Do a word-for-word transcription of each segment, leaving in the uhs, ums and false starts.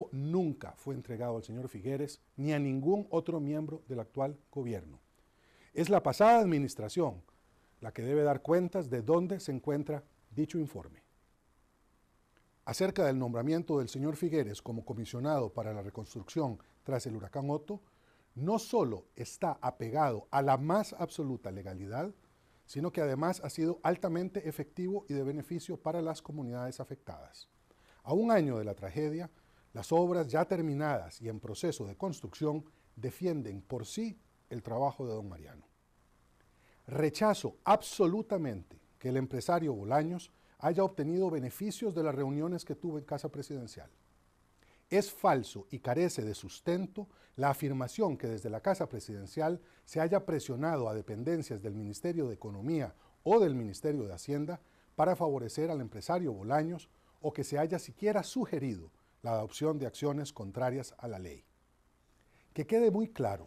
dinero nunca fue entregado al señor Figueres ni a ningún otro miembro del actual gobierno. Es la pasada administración la que debe dar cuentas de dónde se encuentra dicho informe. Acerca del nombramiento del señor Figueres como comisionado para la reconstrucción tras el huracán Otto, no solo está apegado a la más absoluta legalidad, sino que además ha sido altamente efectivo y de beneficio para las comunidades afectadas. A un año de la tragedia, las obras ya terminadas y en proceso de construcción defienden por sí el trabajo de don Mariano. Rechazo absolutamente que el empresario Bolaños haya obtenido beneficios de las reuniones que tuvo en Casa Presidencial. Es falso y carece de sustento la afirmación que desde la Casa Presidencial se haya presionado a dependencias del Ministerio de Economía o del Ministerio de Hacienda para favorecer al empresario Bolaños o que se haya siquiera sugerido la adopción de acciones contrarias a la ley. Que quede muy claro.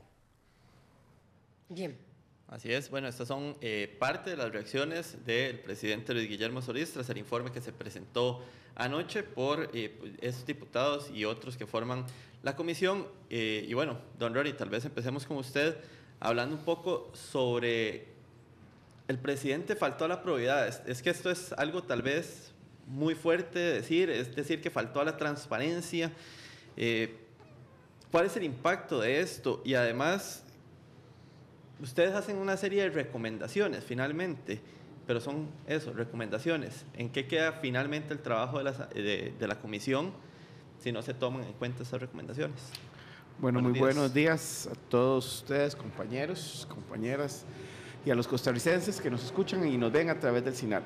Bien. Así es, bueno, estas son eh, parte de las reacciones del presidente Luis Guillermo Solís tras el informe que se presentó anoche por eh, esos diputados y otros que forman la comisión. Eh, y bueno, don Rory, tal vez empecemos con usted hablando un poco sobre el presidente faltó a la probidad. Es, es que esto es algo tal vez muy fuerte de decir, es decir, que faltó a la transparencia. Eh, ¿Cuál es el impacto de esto? Y además, ustedes hacen una serie de recomendaciones finalmente, pero son eso, recomendaciones. ¿En qué queda finalmente el trabajo de la, de, de la comisión si no se toman en cuenta esas recomendaciones? Bueno, buenos muy días. buenos días a todos ustedes, compañeros, compañeras, y a los costarricenses que nos escuchan y nos ven a través del SINAL.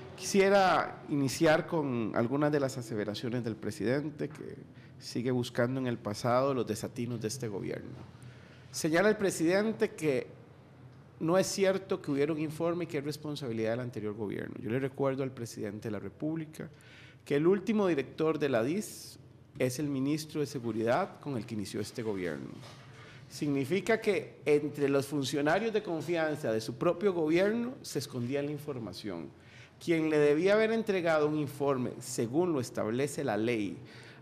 Quisiera iniciar con algunas de las aseveraciones del presidente, que sigue buscando en el pasado los desatinos de este gobierno. Señala el presidente que no es cierto que hubiera un informe que es responsabilidad del anterior gobierno. Yo le recuerdo al presidente de la República que el último director de la D I S es el ministro de Seguridad con el que inició este gobierno. Significa que entre los funcionarios de confianza de su propio gobierno se escondía la información. Quien le debía haber entregado un informe, según lo establece la ley,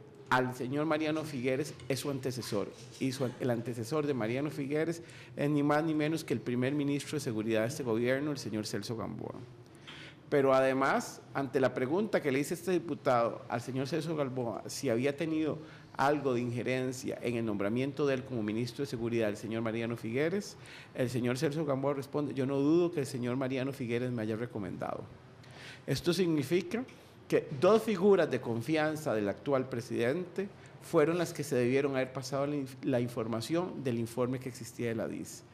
al señor Mariano Figueres es su antecesor, y su, el antecesor de Mariano Figueres es ni más ni menos que el primer ministro de Seguridad de este gobierno, el señor Celso Gamboa. Pero además, ante la pregunta que le hizo este diputado al señor Celso Gamboa, si había tenido algo de injerencia en el nombramiento de él como ministro de Seguridad, el señor Mariano Figueres, el señor Celso Gamboa responde: yo no dudo que el señor Mariano Figueres me haya recomendado. Esto significa que dos figuras de confianza del actual presidente fueron las que se debieron haber pasado la, la información del informe que existía de la D I S.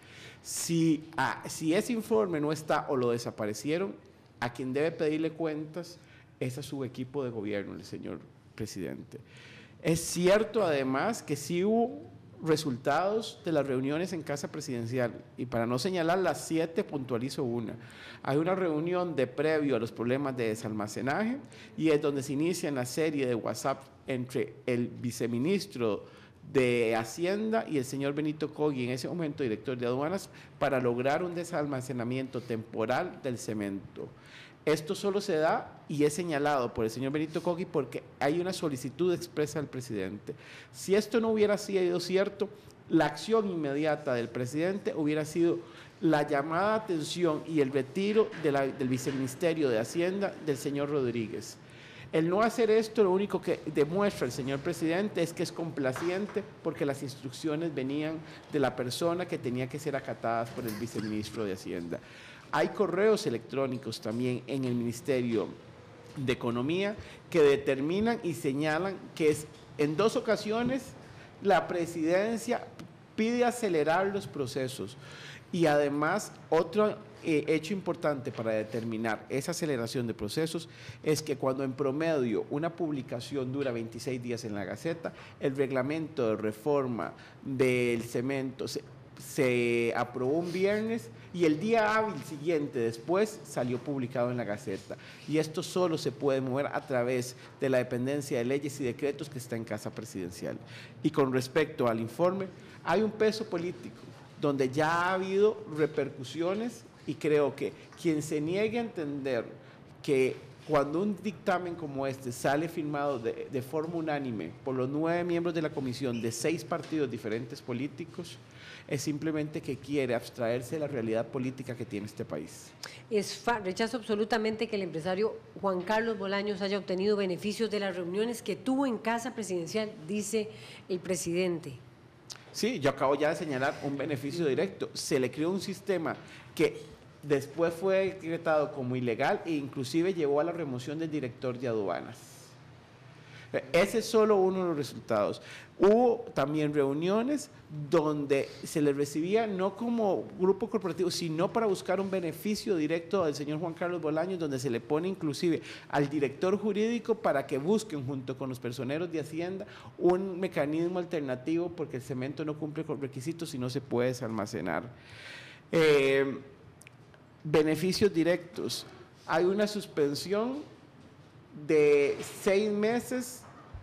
Si, ah, si ese informe no está o lo desaparecieron, a quien debe pedirle cuentas es a su equipo de gobierno, el señor presidente. Es cierto además que sí hubo resultados de las reuniones en Casa Presidencial, y para no señalar las siete, puntualizo una. Hay una reunión de previo a los problemas de desalmacenaje y es donde se inicia una serie de WhatsApp entre el viceministro de Hacienda y el señor Benito Cogui, en ese momento director de aduanas, para lograr un desalmacenamiento temporal del cemento. Esto solo se da y es señalado por el señor Benito Cogui porque hay una solicitud expresa del presidente. Si esto no hubiera sido cierto, la acción inmediata del presidente hubiera sido la llamada de atención y el retiro de la, del viceministerio de Hacienda del señor Rodríguez. El no hacer esto, lo único que demuestra el señor presidente es que es complaciente porque las instrucciones venían de la persona que tenía que ser acatadas por el viceministro de Hacienda. Hay correos electrónicos también en el Ministerio de Economía que determinan y señalan que es, en dos ocasiones la presidencia pide acelerar los procesos. Y además, otro eh, hecho importante para determinar esa aceleración de procesos es que cuando en promedio una publicación dura veintiséis días en la Gaceta, el reglamento de reforma del cemento se, se aprobó un viernes y el día hábil siguiente después salió publicado en la Gaceta. Y esto solo se puede mover a través de la dependencia de leyes y decretos que está en Casa Presidencial. Y con respecto al informe, hay un peso político donde ya ha habido repercusiones y creo que quien se niegue a entender que cuando un dictamen como este sale firmado de, de forma unánime por los nueve miembros de la comisión de seis partidos diferentes políticos, es simplemente que quiere abstraerse de la realidad política que tiene este país. Es fa rechazo absolutamente que el empresario Juan Carlos Bolaños haya obtenido beneficios de las reuniones que tuvo en Casa Presidencial, dice el presidente. Sí, yo acabo ya de señalar un beneficio directo. Se le creó un sistema que después fue decretado como ilegal e inclusive llevó a la remoción del director de aduanas. Ese es solo uno de los resultados. Hubo también reuniones donde se le recibía no como grupo corporativo, sino para buscar un beneficio directo al señor Juan Carlos Bolaños, donde se le pone inclusive al director jurídico para que busquen junto con los personeros de Hacienda un mecanismo alternativo porque el cemento no cumple con requisitos y no se puede almacenar. Eh, beneficios directos. Hay una suspensión de seis meses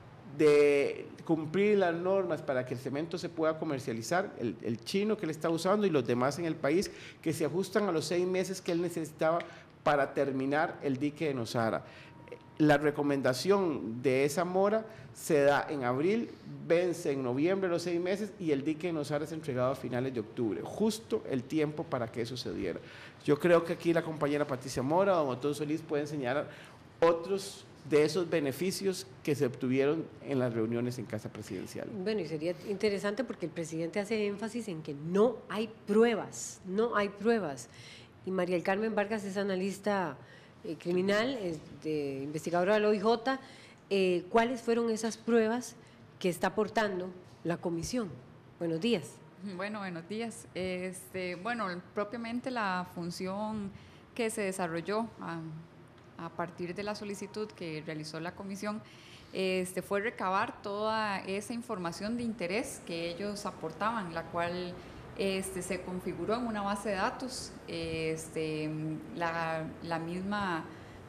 de cumplir las normas para que el cemento se pueda comercializar, el, el chino que le está usando y los demás en el país, que se ajustan a los seis meses que él necesitaba para terminar el dique de Nosara. La recomendación de esa mora se da en abril, vence en noviembre los seis meses y el dique de Nosara es entregado a finales de octubre, justo el tiempo para que eso se diera. Yo creo que aquí la compañera Patricia Mora o don Otón Solís pueden señalar otros de esos beneficios que se obtuvieron en las reuniones en Casa Presidencial. Bueno, y sería interesante porque el presidente hace énfasis en que no hay pruebas, no hay pruebas. Y María del Carmen Vargas es analista eh, criminal, es de, investigadora del O I J. Eh, ¿Cuáles fueron esas pruebas que está aportando la comisión? Buenos días. Bueno, buenos días. Este, bueno, propiamente la función que se desarrolló a, a partir de la solicitud que realizó la comisión este, fue recabar toda esa información de interés que ellos aportaban, la cual este, se configuró en una base de datos. Este, la, la misma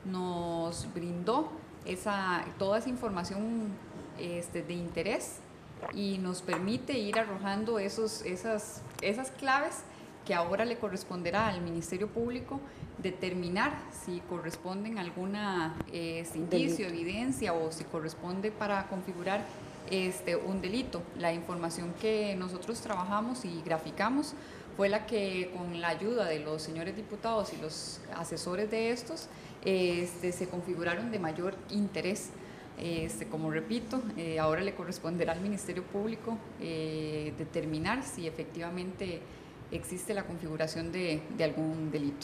nos brindó esa, toda esa información este, de interés y nos permite ir arrojando esos, esas, esas claves que ahora le corresponderá al Ministerio Público determinar si corresponden a alguna eh, indicio, evidencia o si corresponde para configurar este, un delito. La información que nosotros trabajamos y graficamos fue la que, con la ayuda de los señores diputados y los asesores de estos, este, se configuraron de mayor interés. Este, como repito, eh, ahora le corresponderá al Ministerio Público eh, determinar si efectivamente existe la configuración de, de algún delito.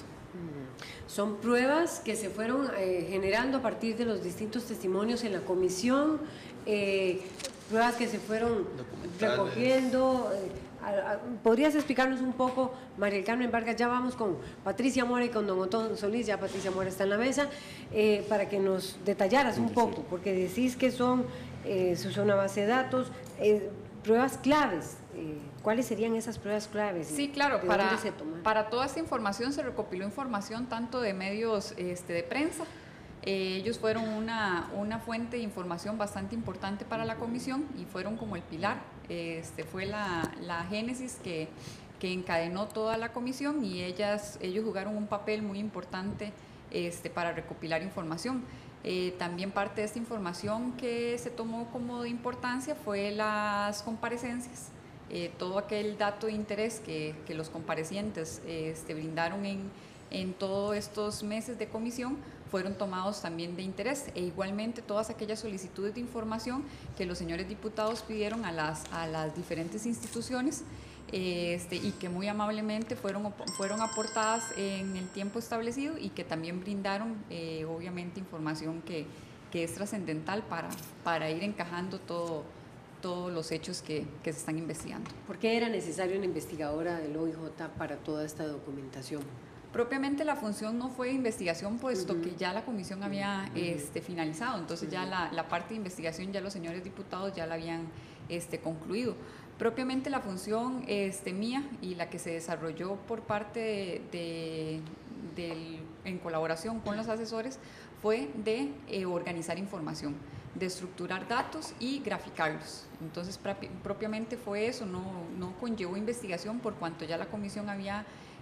Son pruebas que se fueron eh, generando a partir de los distintos testimonios en la comisión, eh, pruebas que se fueron recogiendo. Eh, a, a, ¿Podrías explicarnos un poco, María del Carmen Vargas? Ya vamos con Patricia Mora y con don Otón Solís, ya Patricia Mora está en la mesa, eh, para que nos detallaras un poco, porque decís que son, eh, se usa una base de datos, eh, pruebas claves. Eh, ¿Cuáles serían esas pruebas claves? Sí, claro, para, para toda esta información se recopiló información tanto de medios este, de prensa. Eh, ellos fueron una, una fuente de información bastante importante para la comisión y fueron como el pilar. Este, fue la, la génesis que, que encadenó toda la comisión y ellas, ellos jugaron un papel muy importante este, para recopilar información. Eh, también parte de esta información que se tomó como de importancia fue las comparecencias. Eh, todo aquel dato de interés que, que los comparecientes este, brindaron en, en todos estos meses de comisión fueron tomados también de interés, e igualmente todas aquellas solicitudes de información que los señores diputados pidieron a las, a las diferentes instituciones eh, este, y que muy amablemente fueron, fueron aportadas en el tiempo establecido y que también brindaron eh, obviamente información que, que es trascendental para, para ir encajando todo todos los hechos que, que se están investigando. ¿Por qué era necesaria una investigadora del O I J para toda esta documentación? Propiamente la función no fue de investigación, puesto uh-huh. que ya la comisión había uh-huh. este, finalizado, entonces uh-huh. ya la, la parte de investigación ya los señores diputados ya la habían este, concluido. Propiamente la función este, mía y la que se desarrolló por parte de, de, de, en colaboración con los asesores fue de eh, organizar información, de estructurar datos y graficarlos. Entonces, propiamente fue eso, no, no conllevó investigación por cuanto ya la comisión había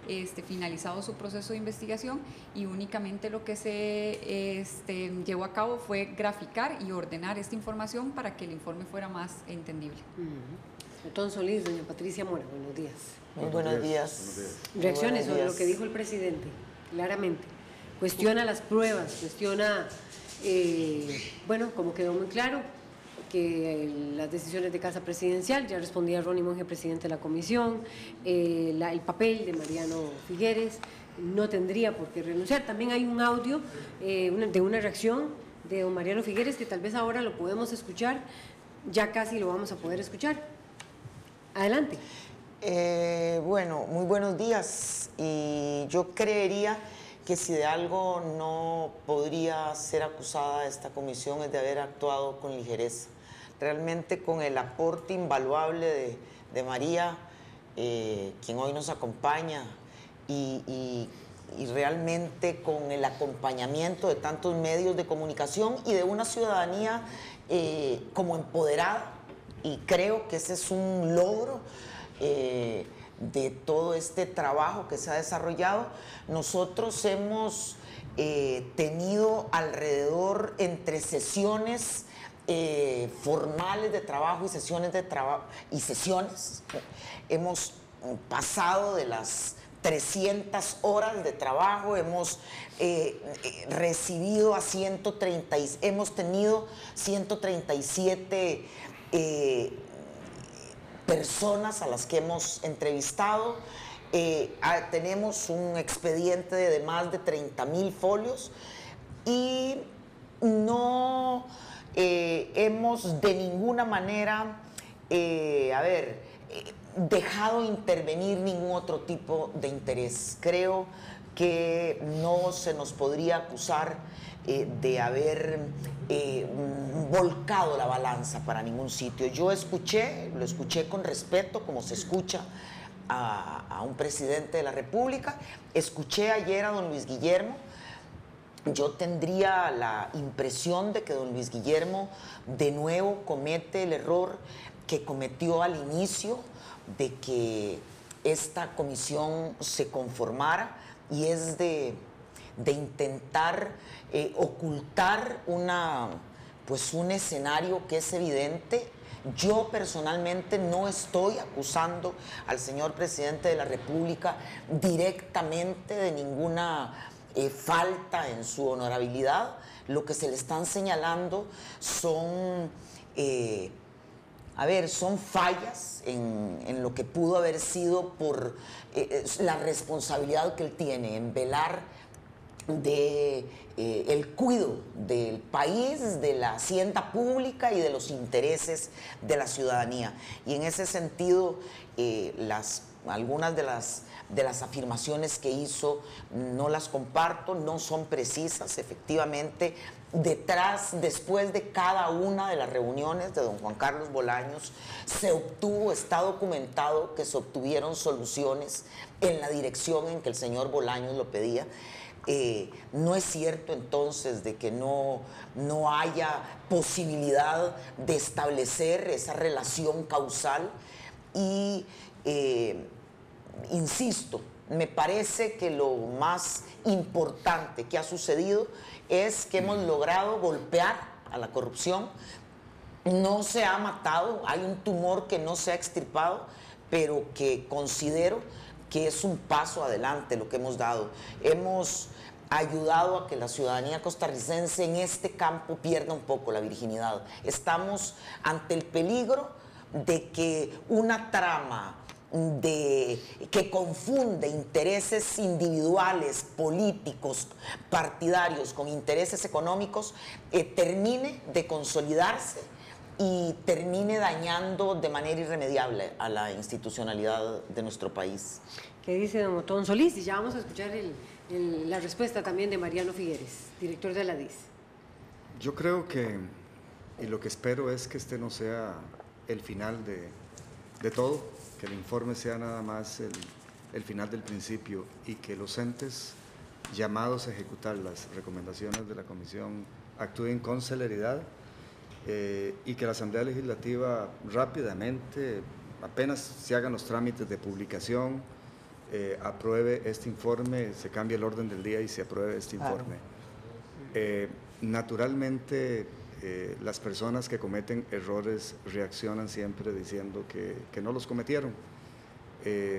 este, finalizado su proceso de investigación y únicamente lo que se este, llevó a cabo fue graficar y ordenar esta información para que el informe fuera más entendible. Uh-huh. Otón Solís, doña Patricia Mora, buenos días. Muy buenos días. Buenos días. Reacciones buenos sobre días. lo que dijo el presidente, claramente. Cuestiona las pruebas, cuestiona, eh, bueno, como quedó muy claro, que eh, las decisiones de Casa Presidencial, ya respondía Ronnie Monge, presidente de la comisión, eh, la, el papel de Mariano Figueres, no tendría por qué renunciar. También hay un audio eh, una, de una reacción de don Mariano Figueres, que tal vez ahora lo podemos escuchar, ya casi lo vamos a poder escuchar. Adelante. Eh, bueno, muy buenos días. Y yo creería que si de algo no podría ser acusada esta comisión es de haber actuado con ligereza. Realmente con el aporte invaluable de, de María, eh, quien hoy nos acompaña, y, y, y realmente con el acompañamiento de tantos medios de comunicación y de una ciudadanía eh, como empoderada, y creo que ese es un logro eh, de todo este trabajo que se ha desarrollado. Nosotros hemos eh, tenido alrededor entre sesiones eh, formales de trabajo y sesiones de trabajo y sesiones, hemos pasado de las trescientas horas de trabajo, hemos eh, recibido a ciento treinta, hemos tenido ciento treinta y siete eh, personas a las que hemos entrevistado. Eh, a, tenemos un expediente de, de más de treinta mil folios y no eh, hemos de ninguna manera, eh, a ver, eh, dejado intervenir ningún otro tipo de interés. Creo que no se nos podría acusar eh, de haber eh, volcado la balanza para ningún sitio. Yo escuché, lo escuché con respeto, como se escucha a, a un presidente de la República. Escuché ayer a don Luis Guillermo. Yo tendría la impresión de que don Luis Guillermo de nuevo comete el error que cometió al inicio de que esta comisión se conformara, y es de, de intentar eh, ocultar una, pues un escenario que es evidente. Yo personalmente no estoy acusando al señor presidente de la República directamente de ninguna eh, falta en su honorabilidad. Lo que se le están señalando son... Eh, A ver, son fallas en, en lo que pudo haber sido por eh, la responsabilidad que él tiene en velar de eh, el cuidado del país, de la hacienda pública y de los intereses de la ciudadanía. Y en ese sentido, eh, las, algunas de las, de las afirmaciones que hizo no las comparto, no son precisas, efectivamente. Detrás, después de cada una de las reuniones de don Juan Carlos Bolaños, se obtuvo, está documentado que se obtuvieron soluciones en la dirección en que el señor Bolaños lo pedía. Eh, no es cierto entonces de que no, no haya posibilidad de establecer esa relación causal y, eh, insisto, me parece que lo más importante que ha sucedido es que hemos logrado golpear a la corrupción. No se ha matado, hay un tumor que no se ha extirpado, pero que considero que es un paso adelante lo que hemos dado. Hemos ayudado a que la ciudadanía costarricense en este campo pierda un poco la virginidad. Estamos ante el peligro de que una trama de, que confunde intereses individuales, políticos, partidarios con intereses económicos, eh, termine de consolidarse y termine dañando de manera irremediable a la institucionalidad de nuestro país. ¿Qué dice don Otón Solís? Y ya vamos a escuchar el, el, la respuesta también de Mariano Figueres, director de la D I S. Yo creo que, y lo que espero es que este no sea el final de, de todo, que el informe sea nada más el, el final del principio, y que los entes llamados a ejecutar las recomendaciones de la Comisión actúen con celeridad, eh, y que la Asamblea Legislativa rápidamente, apenas se hagan los trámites de publicación, eh, apruebe este informe, se cambie el orden del día y se apruebe este Claro. informe. Eh, naturalmente, eh, las personas que cometen errores reaccionan siempre diciendo que, que no los cometieron. Eh,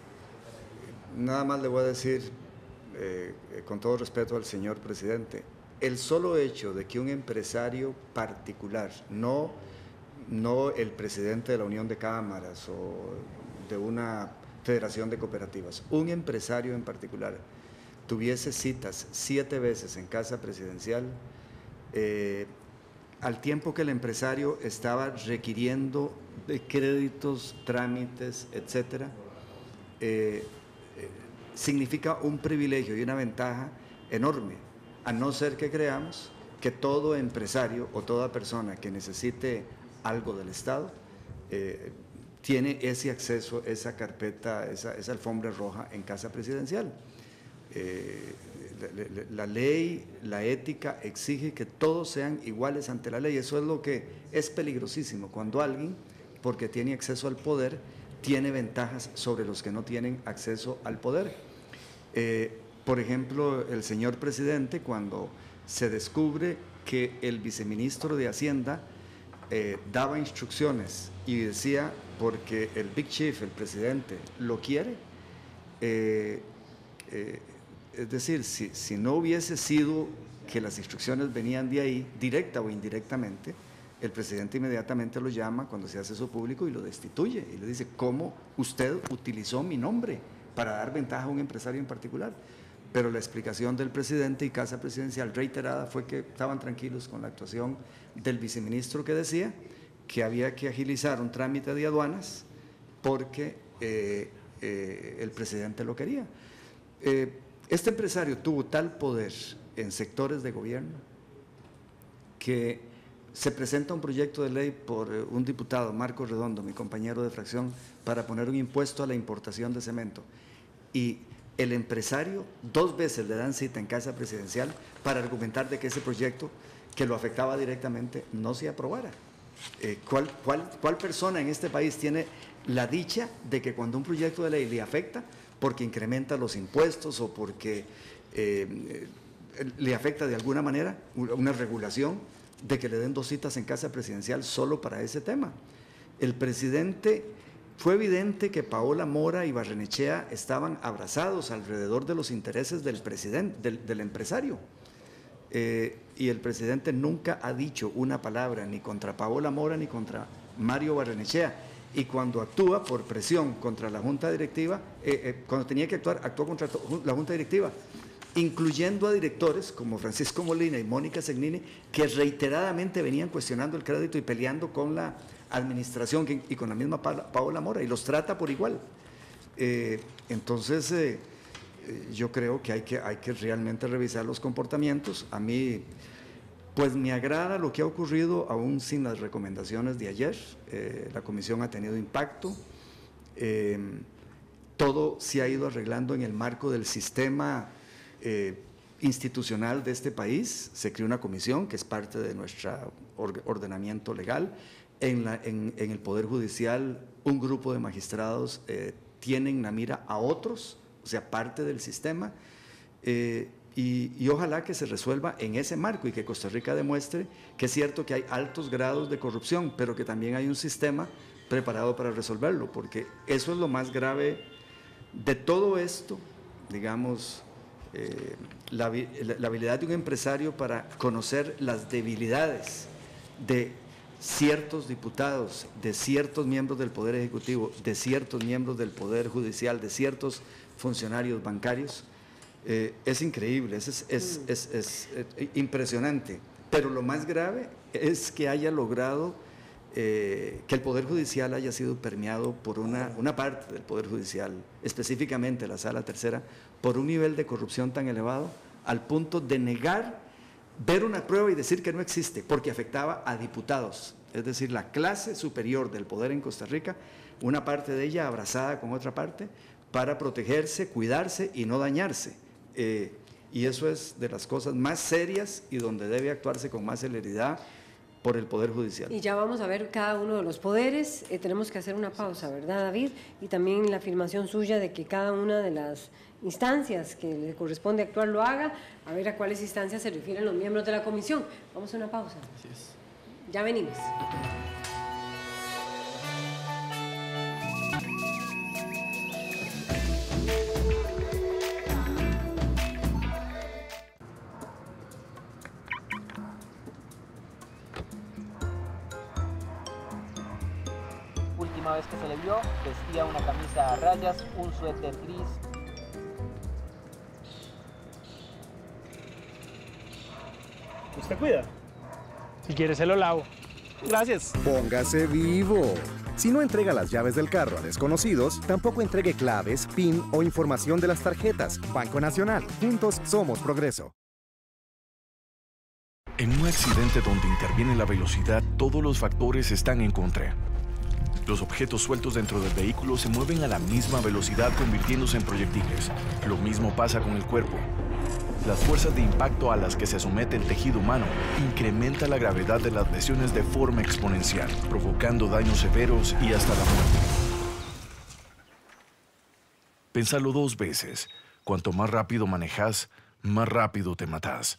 nada más le voy a decir, eh, con todo respeto al señor presidente, el solo hecho de que un empresario particular, no, no el presidente de la Unión de Cámaras o de una federación de cooperativas, un empresario en particular, tuviese citas siete veces en casa presidencial, eh, al tiempo que el empresario estaba requiriendo de créditos, trámites, etcétera, eh, eh, significa un privilegio y una ventaja enorme, a no ser que creamos que todo empresario o toda persona que necesite algo del Estado eh, tiene ese acceso, esa carpeta, esa, esa alfombra roja en casa presidencial. Eh, la, la ley, la ética exige que todos sean iguales ante la ley. Eso es lo que es peligrosísimo, cuando alguien, porque tiene acceso al poder, tiene ventajas sobre los que no tienen acceso al poder. Eh, por ejemplo, el señor presidente, cuando se descubre que el viceministro de Hacienda eh, daba instrucciones y decía, porque el Big Chief, el presidente, lo quiere, eh, eh, es decir, si, si no hubiese sido que las instrucciones venían de ahí, directa o indirectamente, el presidente inmediatamente lo llama cuando se hace eso público y lo destituye y le dice, ¿cómo usted utilizó mi nombre para dar ventaja a un empresario en particular? Pero la explicación del presidente y casa presidencial reiterada fue que estaban tranquilos con la actuación del viceministro, que decía que había que agilizar un trámite de aduanas porque eh, eh, el presidente lo quería. Eh, Este empresario tuvo tal poder en sectores de gobierno que se presenta un proyecto de ley por un diputado, Marco Redondo, mi compañero de fracción, para poner un impuesto a la importación de cemento. Y el empresario dos veces le dan cita en casa presidencial para argumentar de que ese proyecto, que lo afectaba directamente, no se aprobara. Eh, ¿cuál, cuál, ¿Cuál persona en este país tiene la dicha de que cuando un proyecto de ley le afecta, porque incrementa los impuestos o porque eh, le afecta de alguna manera una regulación, de que le den dos citas en casa presidencial solo para ese tema? El presidente, fue evidente que Paola Mora y Barrenechea estaban abrazados alrededor de los intereses del presidente, del, del empresario. Eh, y el presidente nunca ha dicho una palabra ni contra Paola Mora ni contra Mario Barrenechea. Y cuando actúa por presión contra la Junta Directiva, eh, eh, cuando tenía que actuar, actuó contra la Junta Directiva, incluyendo a directores como Francisco Molina y Mónica Segnini, que reiteradamente venían cuestionando el crédito y peleando con la administración que, y con la misma Paola Mora, y los trata por igual. Eh, entonces, eh, yo creo que hay, que hay que realmente revisar los comportamientos. A mí, pues me agrada lo que ha ocurrido, aún sin las recomendaciones de ayer. Eh, la comisión ha tenido impacto. Eh, todo se ha ido arreglando en el marco del sistema eh, institucional de este país. Se creó una comisión que es parte de nuestro ordenamiento legal. En, la, en, en el Poder Judicial, un grupo de magistrados eh, tienen la mira a otros, o sea, parte del sistema. Eh, Y, y ojalá que se resuelva en ese marco y que Costa Rica demuestre que es cierto que hay altos grados de corrupción, pero que también hay un sistema preparado para resolverlo, porque eso es lo más grave de todo esto, digamos, eh, la, la habilidad de un empresario para conocer las debilidades de ciertos diputados, de ciertos miembros del Poder Ejecutivo, de ciertos miembros del Poder Judicial, de ciertos funcionarios bancarios. Eh, es increíble, es, es, es, es, es, es impresionante, pero lo más grave es que haya logrado eh, que el Poder Judicial haya sido permeado por una, una parte del Poder Judicial, específicamente la Sala Tercera, por un nivel de corrupción tan elevado al punto de negar ver una prueba y decir que no existe, porque afectaba a diputados, es decir, la clase superior del poder en Costa Rica, una parte de ella abrazada con otra parte, para protegerse, cuidarse y no dañarse. Eh, y eso es de las cosas más serias y donde debe actuarse con más celeridad por el Poder Judicial. Y ya vamos a ver cada uno de los poderes. Eh, tenemos que hacer una pausa, ¿verdad, David? Y también la afirmación suya de que cada una de las instancias que le corresponde actuar lo haga, a ver a cuáles instancias se refieren los miembros de la comisión. Vamos a una pausa. Así es. Ya venimos. Última vez que se le vio, vestía una camisa a rayas, un suéter gris. ¿Usted cuida? Si quiere se lo lavo. Gracias. Póngase vivo. Si no entrega las llaves del carro a desconocidos, tampoco entregue claves, P I N o información de las tarjetas. Banco Nacional. Juntos somos progreso. En un accidente donde interviene la velocidad, todos los factores están en contra. Los objetos sueltos dentro del vehículo se mueven a la misma velocidad, convirtiéndose en proyectiles. Lo mismo pasa con el cuerpo. Las fuerzas de impacto a las que se somete el tejido humano incrementa la gravedad de las lesiones de forma exponencial, provocando daños severos y hasta la muerte. Pénsalo dos veces. Cuanto más rápido manejas, más rápido te matas.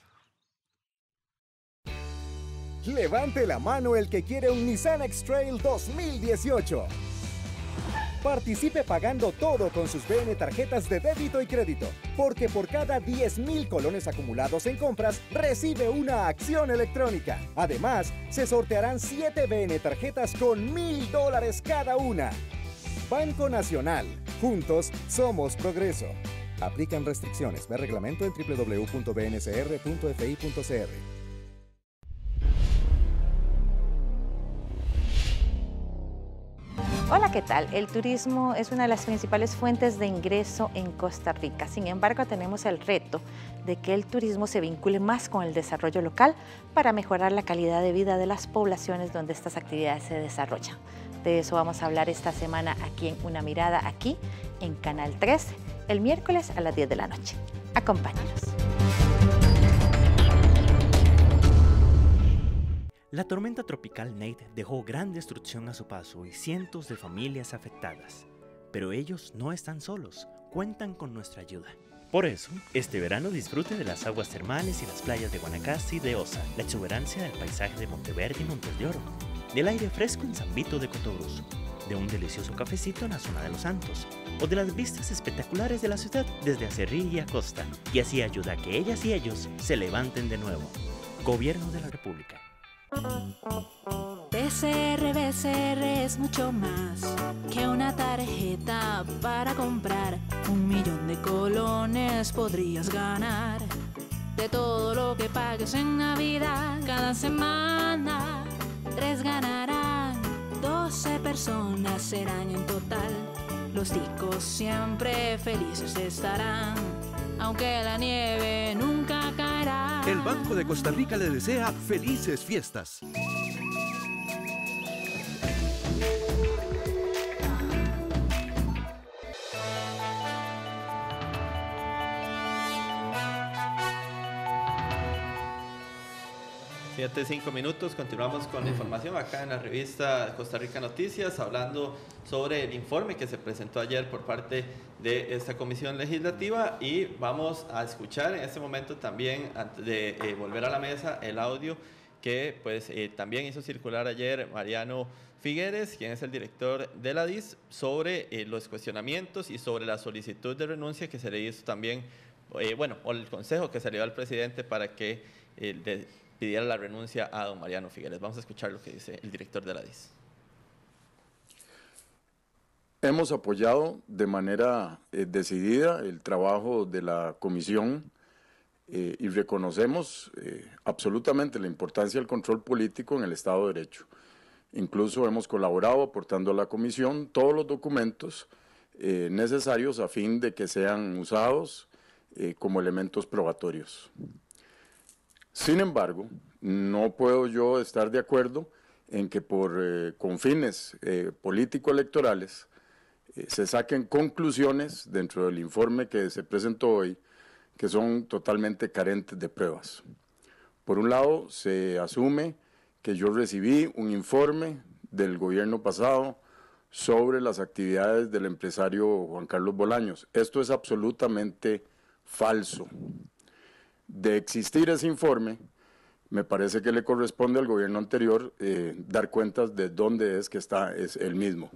Levante la mano el que quiere un Nissan X-Trail dos mil dieciocho. Participe pagando todo con sus B N tarjetas de débito y crédito, porque por cada diez mil colones acumulados en compras, recibe una acción electrónica. Además, se sortearán siete B N tarjetas con mil dólares cada una. Banco Nacional. Juntos somos progreso. Aplican restricciones. Ve reglamento en doble u doble u doble u punto b n c r punto f i punto c r. Hola, ¿qué tal? El turismo es una de las principales fuentes de ingreso en Costa Rica. Sin embargo, tenemos el reto de que el turismo se vincule más con el desarrollo local para mejorar la calidad de vida de las poblaciones donde estas actividades se desarrollan. De eso vamos a hablar esta semana aquí en Una Mirada, aquí en Canal trece, el miércoles a las diez de la noche. Acompáñanos. La tormenta tropical Nate dejó gran destrucción a su paso y cientos de familias afectadas. Pero ellos no están solos, cuentan con nuestra ayuda. Por eso, este verano disfrute de las aguas termales y las playas de Guanacaste y de Osa, la exuberancia del paisaje de Monteverde y Montes de Oro, del aire fresco en San Vito de Cotobruz, de un delicioso cafecito en la zona de Los Santos, o de las vistas espectaculares de la ciudad desde Acerrí y Acosta, y así ayuda a que ellas y ellos se levanten de nuevo. Gobierno de la República. B C R, B C R es mucho más que una tarjeta para comprar. Un millón de colones podrías ganar de todo lo que pagues en Navidad. Cada semana tres ganarán, doce personas serán en total. Los ticos siempre felices estarán, aunque la nieve nunca caerá. El Banco de Costa Rica le desea felices fiestas. Siete, cinco minutos, continuamos con la información acá en la revista Costa Rica Noticias, hablando sobre el informe que se presentó ayer por parte de esta comisión legislativa, y vamos a escuchar en este momento también, antes de eh, volver a la mesa, el audio que pues eh, también hizo circular ayer Mariano Figueres, quien es el director de la D I S, sobre eh, los cuestionamientos y sobre la solicitud de renuncia que se le hizo también, eh, bueno, o el consejo que se le dio al presidente para que eh, de, pidiera la renuncia a don Mariano Figueres. Vamos a escuchar lo que dice el director de la D I S. Hemos apoyado de manera eh, decidida el trabajo de la comisión eh, y reconocemos eh, absolutamente la importancia del control político en el Estado de Derecho. Incluso hemos colaborado aportando a la comisión todos los documentos eh, necesarios a fin de que sean usados eh, como elementos probatorios. Sin embargo, no puedo yo estar de acuerdo en que por eh, con fines eh, político-electorales eh, se saquen conclusiones dentro del informe que se presentó hoy que son totalmente carentes de pruebas. Por un lado, se asume que yo recibí un informe del gobierno pasado sobre las actividades del empresario Juan Carlos Bolaños. Esto es absolutamente falso. De existir ese informe, me parece que le corresponde al gobierno anterior eh, dar cuentas de dónde es que está es el mismo.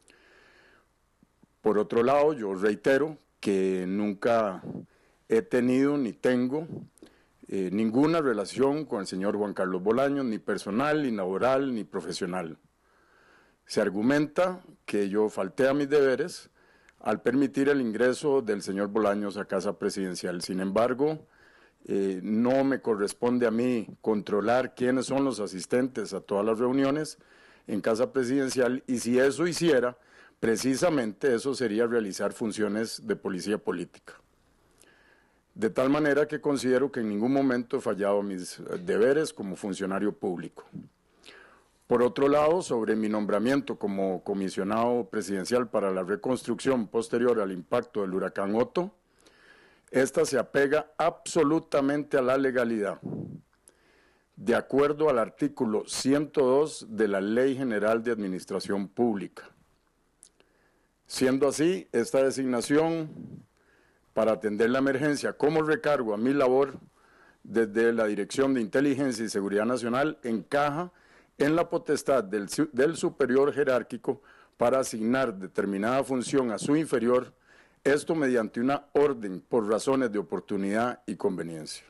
Por otro lado, yo reitero que nunca he tenido ni tengo eh, ninguna relación con el señor Juan Carlos Bolaños, ni personal, ni laboral, ni profesional. Se argumenta que yo falté a mis deberes al permitir el ingreso del señor Bolaños a Casa Presidencial. Sin embargo, eh, no me corresponde a mí controlar quiénes son los asistentes a todas las reuniones en Casa Presidencial, y si eso hiciera, precisamente eso sería realizar funciones de policía política. De tal manera que considero que en ningún momento he fallado mis deberes como funcionario público. Por otro lado, sobre mi nombramiento como comisionado presidencial para la reconstrucción posterior al impacto del huracán Otto, esta se apega absolutamente a la legalidad, de acuerdo al artículo ciento dos de la Ley General de Administración Pública. Siendo así, esta designación para atender la emergencia como recargo a mi labor desde la Dirección de Inteligencia y Seguridad Nacional encaja en la potestad del, del superior jerárquico para asignar determinada función a su inferior, esto mediante una orden por razones de oportunidad y conveniencia.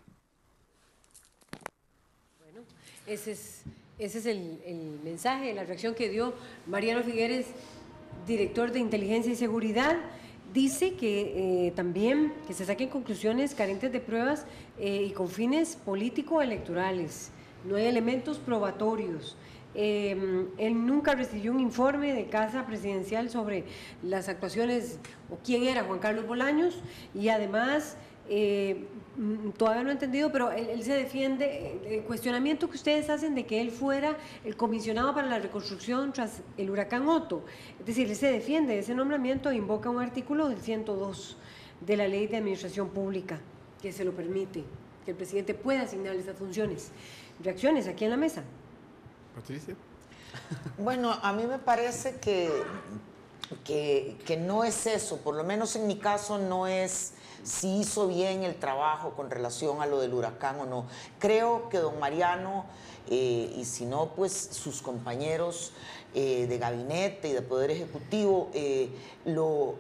Bueno, ese es, ese es el, el mensaje, la reacción que dio Mariano Figueres, director de Inteligencia y Seguridad. Dice que eh, también que se saquen conclusiones carentes de pruebas eh, y con fines político-electorales. No hay elementos probatorios. Eh, él nunca recibió un informe de Casa Presidencial sobre las actuaciones o quién era Juan Carlos Bolaños, y además eh, todavía no he entendido, pero él, él se defiende el cuestionamiento que ustedes hacen de que él fuera el comisionado para la reconstrucción tras el huracán Otto. Es decir, él se defiende de ese nombramiento e invoca un artículo del ciento dos de la Ley de Administración Pública que se lo permite, que el presidente pueda asignarle esas funciones. Reacciones aquí en la mesa. Patricia. Bueno, a mí me parece que, que, que no es eso, por lo menos en mi caso no es si hizo bien el trabajo con relación a lo del huracán o no. Creo que don Mariano, eh, y si no, pues sus compañeros eh, de gabinete y de Poder Ejecutivo eh, lo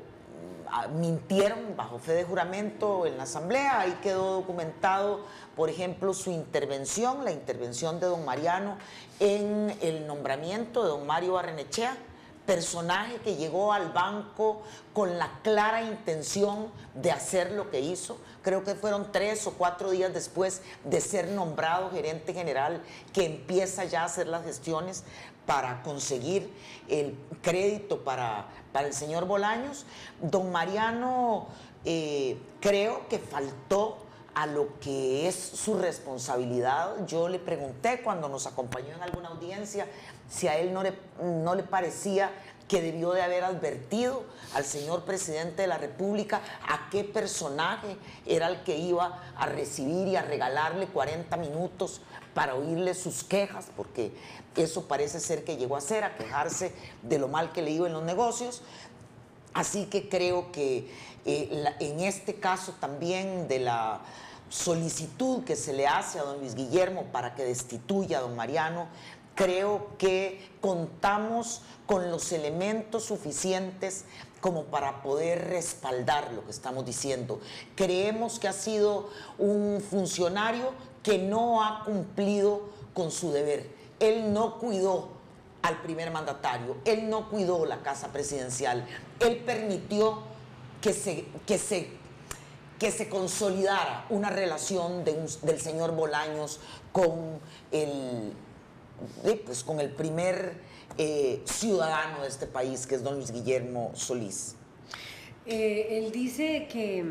mintieron bajo fe de juramento en la Asamblea. Ahí quedó documentado, por ejemplo, su intervención, la intervención de don Mariano en el nombramiento de don Mario Barrenechea, personaje que llegó al banco con la clara intención de hacer lo que hizo. Creo que fueron tres o cuatro días después de ser nombrado gerente general que empieza ya a hacer las gestiones para conseguir el crédito para, para el señor Bolaños. Don Mariano eh, creo que faltó a lo que es su responsabilidad. Yo le pregunté cuando nos acompañó en alguna audiencia si a él no le, no le parecía que debió de haber advertido al señor presidente de la República a qué personaje era el que iba a recibir y a regalarle cuarenta minutos para oírle sus quejas, porque eso parece ser que llegó a hacer, a quejarse de lo mal que le iba en los negocios. Así que creo que eh, la, en este caso también de la solicitud que se le hace a don Luis Guillermo para que destituya a don Mariano, creo que contamos con los elementos suficientes como para poder respaldar lo que estamos diciendo. Creemos que ha sido un funcionario que no ha cumplido con su deber. Él no cuidó al primer mandatario, él no cuidó la Casa Presidencial, él permitió que se, que se, que se consolidara una relación de un, del señor Bolaños con el, pues, con el primer eh, ciudadano de este país, que es don Luis Guillermo Solís. Eh, él dice que,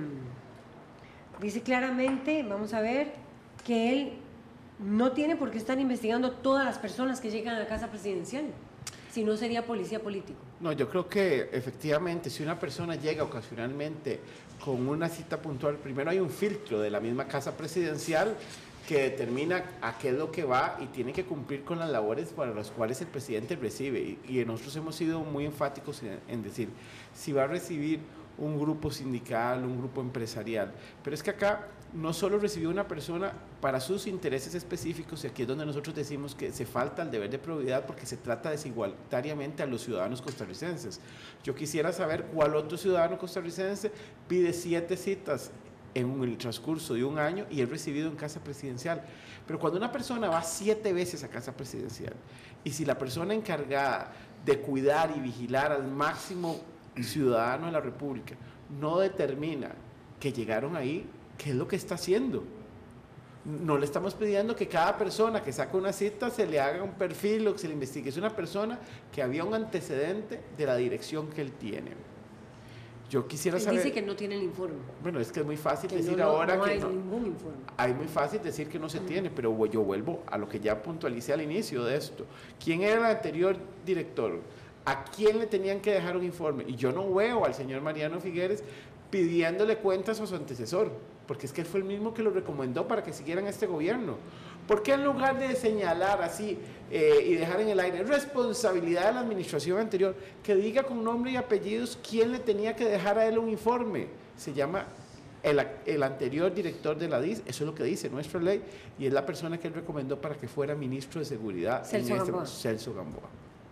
dice claramente, vamos a ver, que él no tiene por qué estar investigando todas las personas que llegan a la Casa Presidencial, si no sería policía político. No, yo creo que efectivamente si una persona llega ocasionalmente con una cita puntual, primero hay un filtro de la misma Casa Presidencial que determina a qué es lo que va y tiene que cumplir con las labores para las cuales el presidente recibe. Y, y nosotros hemos sido muy enfáticos en, en decir, si va a recibir un grupo sindical, un grupo empresarial, pero es que acá no solo recibió una persona para sus intereses específicos, y aquí es donde nosotros decimos que se falta el deber de probidad porque se trata desigualitariamente a los ciudadanos costarricenses. Yo quisiera saber cuál otro ciudadano costarricense pide siete citas en el transcurso de un año y es recibido en casa presidencial. Pero cuando una persona va siete veces a casa presidencial y si la persona encargada de cuidar y vigilar al máximo ciudadano de la República no determina que llegaron ahí, ¿qué es lo que está haciendo? No le estamos pidiendo que cada persona que saca una cita se le haga un perfil o que se le investigue. Es una persona que había un antecedente de la dirección que él tiene. Yo quisiera él saber... dice que no tiene el informe. Bueno, es que es muy fácil que decir no, ahora no que hay no. ningún informe. Hay muy fácil decir que no se mm. tiene, pero yo vuelvo a lo que ya puntualicé al inicio de esto. ¿Quién era el anterior director? ¿A quién le tenían que dejar un informe? Y yo no veo al señor Mariano Figueres pidiéndole cuentas a su antecesor, porque es que él fue el mismo que lo recomendó para que siguieran este gobierno. ¿Por qué en lugar de señalar así eh, y dejar en el aire responsabilidad de la administración anterior, que diga con nombre y apellidos quién le tenía que dejar a él un informe? Se llama el, el anterior director de la D I S, eso es lo que dice nuestra ley, y es la persona que él recomendó para que fuera ministro de Seguridad, Celso en este, Gamboa. Celso Gamboa.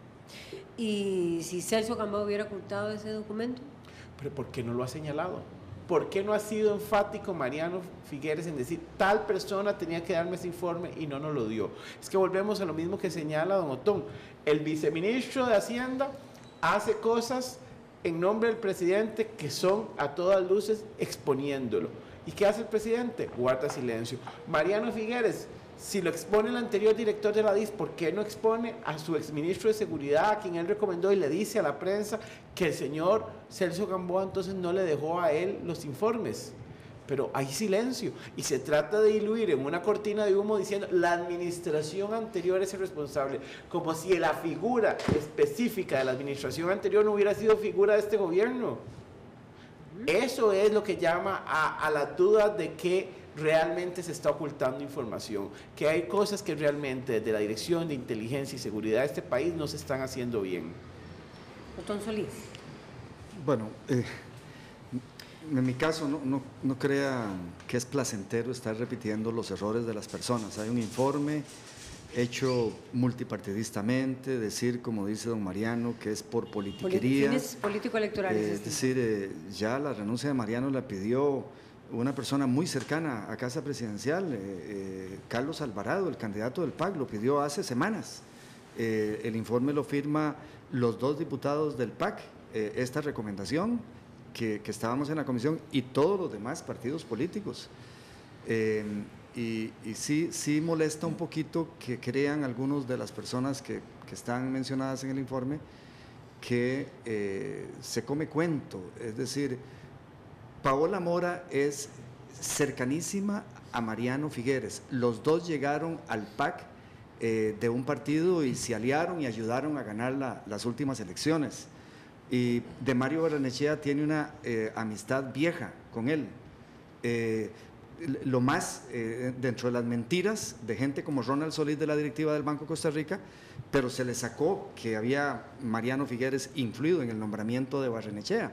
¿Y si Celso Gamboa hubiera ocultado ese documento? ¿Pero por qué no lo ha señalado? ¿Por qué no ha sido enfático Mariano Figueres en decir tal persona tenía que darme ese informe y no nos lo dio? Es que volvemos a lo mismo que señala don Otón. El viceministro de Hacienda hace cosas en nombre del presidente que son a todas luces exponiéndolo. ¿Y qué hace el presidente? Guarda silencio. Mariano Figueres, si lo expone el anterior director de la D I S, ¿por qué no expone a su exministro de Seguridad, a quien él recomendó y le dice a la prensa que el señor Celso Gamboa entonces no le dejó a él los informes? Pero hay silencio y se trata de diluir en una cortina de humo diciendo la administración anterior es el responsable, como si la figura específica de la administración anterior no hubiera sido figura de este gobierno. Eso es lo que llama a, a la duda de que realmente se está ocultando información, que hay cosas que realmente desde la Dirección de Inteligencia y Seguridad de este país no se están haciendo bien. Otón Solís. Bueno, eh, en mi caso no, no, no crea que es placentero estar repitiendo los errores de las personas. Hay un informe hecho multipartidistamente, decir, como dice don Mariano, que es por politiquería. Fines político-electorales. Eh, es decir, eh, ya la renuncia de Mariano la pidió una persona muy cercana a Casa Presidencial, eh, eh, Carlos Alvarado, el candidato del P A C, lo pidió hace semanas. Eh, el informe lo firma los dos diputados del P A C, eh, esta recomendación que, que estábamos en la comisión y todos los demás partidos políticos. Eh, y y sí, sí molesta un poquito que crean algunos de las personas que, que están mencionadas en el informe que eh, se come cuento, es decir, Paola Mora es cercanísima a Mariano Figueres. Los dos llegaron al P A C eh, de un partido y se aliaron y ayudaron a ganar la, las últimas elecciones. Y de Mario Barrenechea tiene una eh, amistad vieja con él. Eh, lo más, eh, dentro de las mentiras de gente como Ronald Solís de la directiva del Banco Costa Rica, pero se le sacó que había Mariano Figueres influido en el nombramiento de Barrenechea.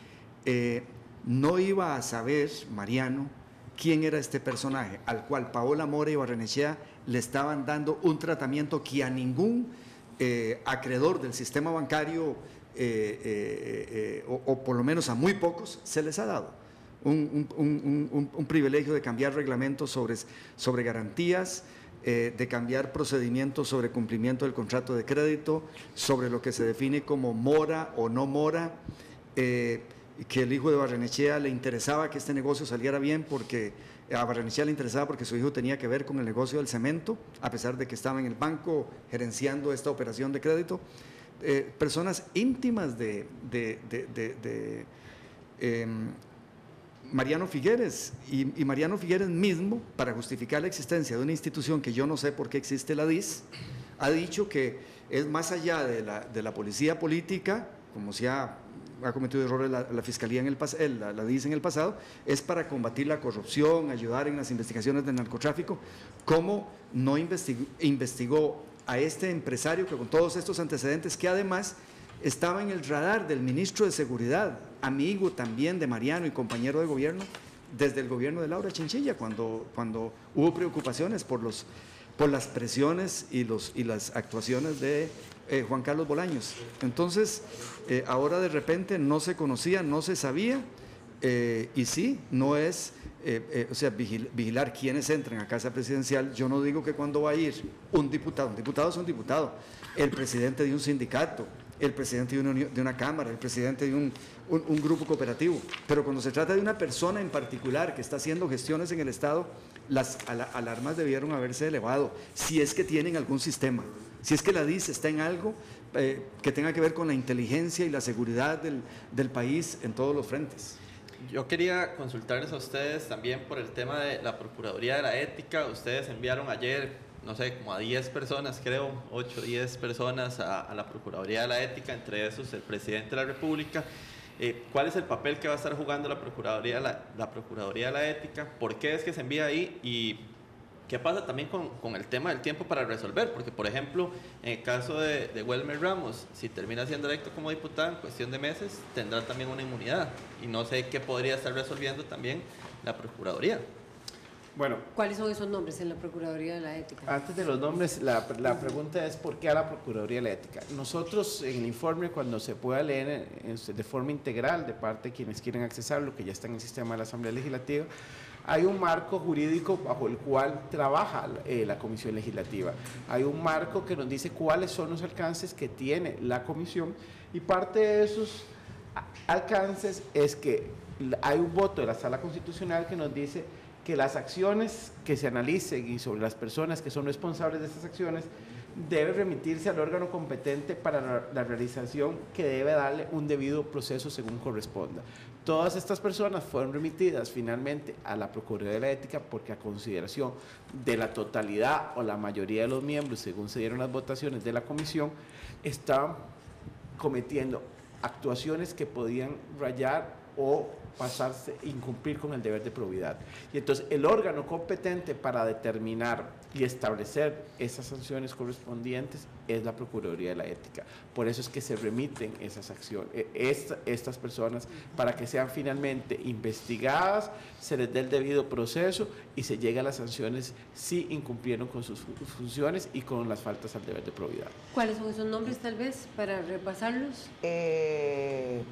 Eh, No iba a saber Mariano quién era este personaje al cual Paola Mora y Barrenechea le estaban dando un tratamiento que a ningún eh, acreedor del sistema bancario, eh, eh, eh, o, o por lo menos a muy pocos, se les ha dado. Un, un, un, un, un privilegio de cambiar reglamentos sobre, sobre garantías, eh, de cambiar procedimientos sobre cumplimiento del contrato de crédito, sobre lo que se define como mora o no mora, eh, que el hijo de Barrenechea le interesaba que este negocio saliera bien porque a Barrenechea le interesaba porque su hijo tenía que ver con el negocio del cemento, a pesar de que estaba en el banco gerenciando esta operación de crédito. Eh, personas íntimas de, de, de, de, de eh, Mariano Figueres y, y Mariano Figueres mismo, para justificar la existencia de una institución que yo no sé por qué existe, la D I S, ha dicho que es más allá de la, de la policía política, como se ha ha cometido errores la, la Fiscalía en el pas la, la D I C en el pasado, es para combatir la corrupción, ayudar en las investigaciones del narcotráfico. ¿Cómo no investigó, investigó a este empresario que con todos estos antecedentes, que además estaba en el radar del ministro de Seguridad, amigo también de Mariano y compañero de gobierno, desde el gobierno de Laura Chinchilla, cuando, cuando hubo preocupaciones por, los, por las presiones y, los, y las actuaciones de eh, Juan Carlos Bolaños? Entonces, eh, ahora de repente no se conocía, no se sabía, eh, y sí, no es, eh, eh, o sea, vigil, vigilar quiénes entran a Casa Presidencial. Yo no digo que cuando va a ir un diputado, un diputado es un diputado, el presidente de un sindicato, el presidente de una, de una cámara, el presidente de un, un, un grupo cooperativo, pero cuando se trata de una persona en particular que está haciendo gestiones en el Estado, las al, alarmas debieron haberse elevado, si es que tienen algún sistema, si es que la D I C está en algo eh, que tenga que ver con la inteligencia y la seguridad del, del país en todos los frentes. Yo quería consultarles a ustedes también por el tema de la Procuraduría de la Ética. Ustedes enviaron ayer, no sé, como a diez personas, creo, ocho, diez personas a, a la Procuraduría de la Ética, entre esos el presidente de la República. Eh, ¿Cuál es el papel que va a estar jugando la Procuraduría, la, la Procuraduría de la Ética? ¿Por qué es que se envía ahí? Y ¿qué pasa también con, con el tema del tiempo para resolver? Porque, por ejemplo, en el caso de, de Welmer Ramos, si termina siendo electo como diputada en cuestión de meses, tendrá también una inmunidad. Y no sé qué podría estar resolviendo también la Procuraduría. Bueno, ¿cuáles son esos nombres en la Procuraduría de la Ética? Antes de los nombres, la, la pregunta es ¿por qué a la Procuraduría de la Ética? Nosotros en el informe, cuando se pueda leer en, de forma integral de parte de quienes quieren accesarlo, que ya está en el sistema de la Asamblea Legislativa, hay un marco jurídico bajo el cual trabaja eh, la Comisión Legislativa. Hay un marco que nos dice cuáles son los alcances que tiene la Comisión, y parte de esos alcances es que hay un voto de la Sala Constitucional que nos dice que las acciones que se analicen y sobre las personas que son responsables de estas acciones debe remitirse al órgano competente para la, la realización, que debe darle un debido proceso según corresponda. Todas estas personas fueron remitidas finalmente a la Procuraduría de la Ética porque, a consideración de la totalidad o la mayoría de los miembros, según se dieron las votaciones de la comisión, estaban cometiendo actuaciones que podían rayar o pasarse, incumplir con el deber de probidad. Y entonces el órgano competente para determinar y establecer esas sanciones correspondientes es la Procuraduría de la Ética. Por eso es que se remiten esas acciones, esta, estas personas, para que sean finalmente investigadas, se les dé el debido proceso y se llegue a las sanciones si incumplieron con sus funciones y con las faltas al deber de probidad. ¿Cuáles son esos nombres, tal vez, para repasarlos? Eh...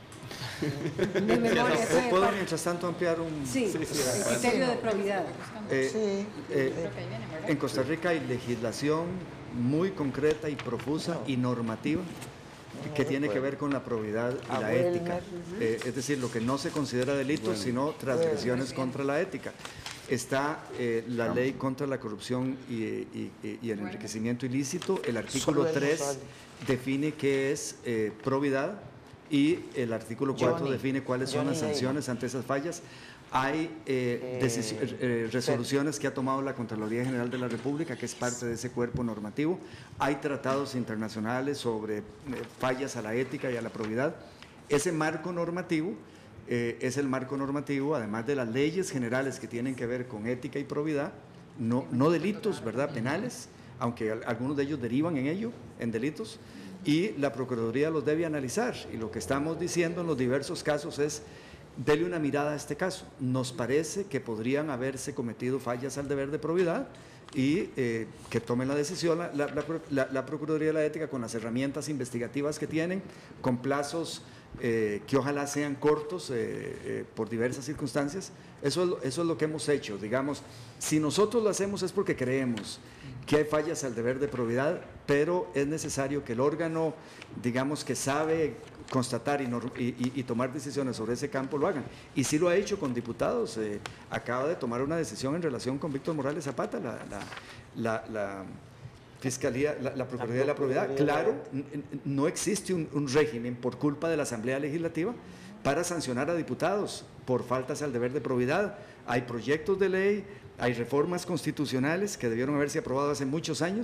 De memoria, ¿Puedo, ¿Puedo mientras tanto ampliar un...? Sí, sí, sí, el criterio de probidad. Eh, sí. eh, en Costa Rica hay legislación muy concreta y profusa y normativa que tiene que ver con la probidad y la ética. Eh, es decir, lo que no se considera delito, sino transgresiones contra la ética. Está eh, la ley contra la corrupción y, y, y el enriquecimiento ilícito. El artículo tres define qué es eh, probidad, y el artículo cuatro Johnny, define cuáles son Johnny las sanciones ante esas fallas. Hay eh, eh, eh, resoluciones que ha tomado la Contraloría General de la República, que es parte de ese cuerpo normativo. Hay tratados internacionales sobre eh, fallas a la ética y a la probidad. Ese marco normativo eh, es el marco normativo, además de las leyes generales que tienen que ver con ética y probidad, no, no delitos, ¿verdad?, penales, aunque algunos de ellos derivan en ello, en delitos, y la Procuraduría los debe analizar. Y lo que estamos diciendo en los diversos casos es: dele una mirada a este caso. Nos parece que podrían haberse cometido fallas al deber de probidad y eh, que tomen la decisión la, la, la, la Procuraduría de la Ética con las herramientas investigativas que tienen, con plazos eh, que ojalá sean cortos eh, eh, por diversas circunstancias. Eso es, eso es lo que hemos hecho. Digamos, si nosotros lo hacemos es porque creemos que hay fallas al deber de probidad, pero es necesario que el órgano, digamos, que sabe constatar y, y, y tomar decisiones sobre ese campo lo hagan. Y sí lo ha hecho con diputados. Eh, acaba de tomar una decisión en relación con Víctor Morales Zapata, la, la, la, la Fiscalía, la, la Procuraduría de la Probidad. Claro, no existe un, un régimen por culpa de la Asamblea Legislativa para sancionar a diputados por faltas al deber de probidad. Hay proyectos de ley, hay reformas constitucionales que debieron haberse aprobado hace muchos años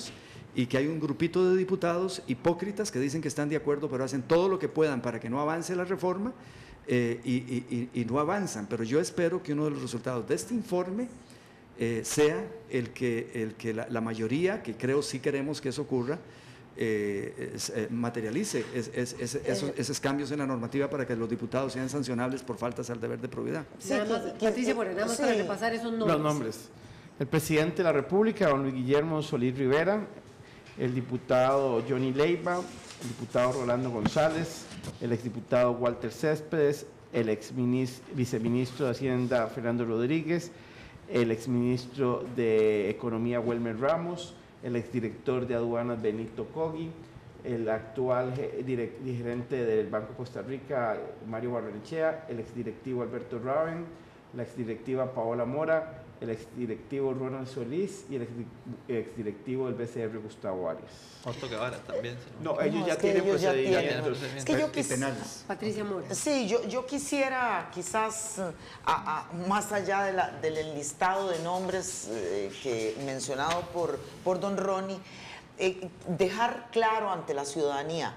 y que hay un grupito de diputados hipócritas que dicen que están de acuerdo, pero hacen todo lo que puedan para que no avance la reforma eh, y, y, y no avanzan. Pero yo espero que uno de los resultados de este informe eh, sea el que, el que la, la mayoría, que creo sí queremos que eso ocurra, Eh, es, eh, materialice es, es, es, esos, esos cambios en la normativa para que los diputados sean sancionables por faltas al deber de probidad. Sí, nada más, Patricia, bueno, nada más sí. para repasar esos nombres. Los nombres. El presidente de la República, don Luis Guillermo Solís Rivera, el diputado Johnny Leiva, el diputado Rolando González, el exdiputado Walter Céspedes, el ex viceministro de Hacienda Fernando Rodríguez, el exministro de Economía Wilmer Ramos, el exdirector de aduanas Benito Cogui, el actual gerente del Banco Costa Rica Mario Barrenechea, el exdirectivo Alberto Raven, la exdirectiva Paola Mora, el exdirectivo Ronald Solís y el exdirectivo del B C R Gustavo Arias. Otto Guevara también. No, no ellos no, ya es tienen ellos procedimientos. Es que yo quis... Patricia Mora. Sí, yo, yo quisiera quizás, a, a, más allá de la, del enlistado de nombres eh, que mencionado por, por don Ronnie, eh, dejar claro ante la ciudadanía,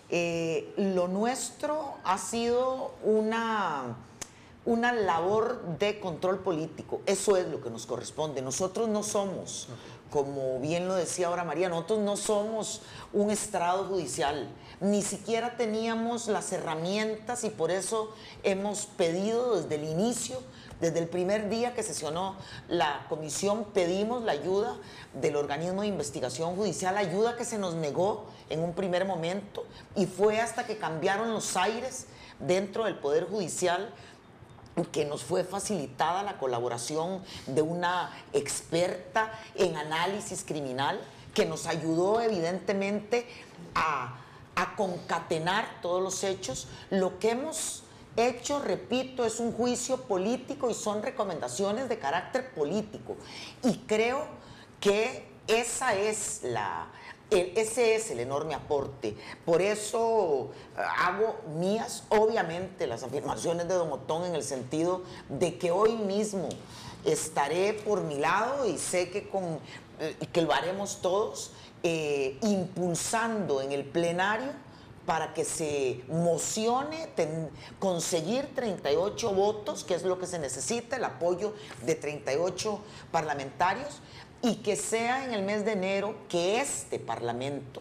eh, lo nuestro ha sido una... una labor de control político, eso es lo que nos corresponde. Nosotros no somos, como bien lo decía ahora María, nosotros no somos un estrado judicial, ni siquiera teníamos las herramientas y por eso hemos pedido desde el inicio, desde el primer día que sesionó la comisión, pedimos la ayuda del organismo de investigación judicial, ayuda que se nos negó en un primer momento y fue hasta que cambiaron los aires dentro del Poder Judicial que nos fue facilitada la colaboración de una experta en análisis criminal que nos ayudó evidentemente a, a concatenar todos los hechos. Lo que hemos hecho, repito, es un juicio político y son recomendaciones de carácter político. Y creo que esa es la... Ese es el enorme aporte. Por eso hago mías, obviamente, las afirmaciones de don Otón en el sentido de que hoy mismo estaré por mi lado y sé que, con, eh, que lo haremos todos, eh, impulsando en el plenario para que se mocione, ten, conseguir treinta y ocho votos, que es lo que se necesita, el apoyo de treinta y ocho parlamentarios, y que sea en el mes de enero que este Parlamento,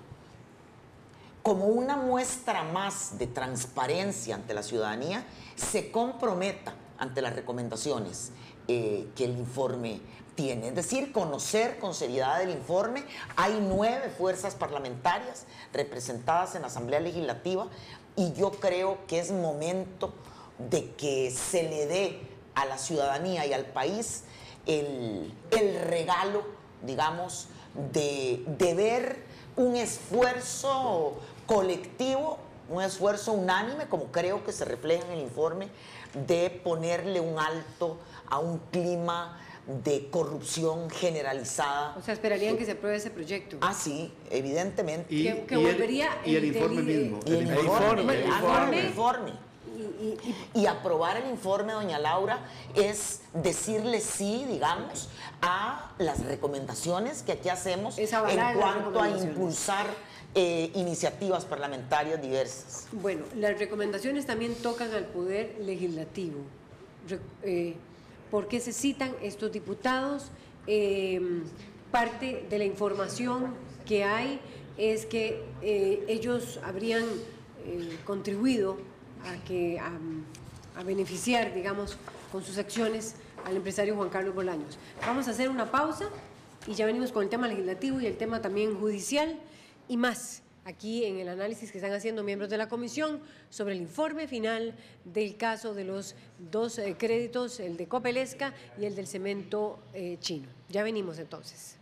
como una muestra más de transparencia ante la ciudadanía, se comprometa ante las recomendaciones eh, que el informe tiene. Es decir, conocer con seriedad el informe. Hay nueve fuerzas parlamentarias representadas en la Asamblea Legislativa y yo creo que es momento de que se le dé a la ciudadanía y al país El, el regalo, digamos, de, de ver un esfuerzo colectivo, un esfuerzo unánime, como creo que se refleja en el informe, de ponerle un alto a un clima de corrupción generalizada. O sea, esperarían que se apruebe ese proyecto. Ah, sí, evidentemente. Y, que, que y volvería... El, y el, el informe el, mismo. Y el, el informe. informe. El informe. El informe. Y, y, y aprobar el informe, doña Laura, es decirle sí, digamos, a las recomendaciones que aquí hacemos en cuanto a impulsar eh, iniciativas parlamentarias diversas. Bueno, las recomendaciones también tocan al Poder Legislativo. Re, eh, ¿Por qué se citan estos diputados? Eh, parte de la información que hay es que eh, ellos habrían eh, contribuido a, que, a, a beneficiar, digamos, con sus acciones al empresario Juan Carlos Bolaños. Vamos a hacer una pausa y ya venimos con el tema legislativo y el tema también judicial y más aquí en el análisis que están haciendo miembros de la comisión sobre el informe final del caso de los dos eh, créditos, el de Copelesca y el del cemento eh, chino. Ya venimos entonces.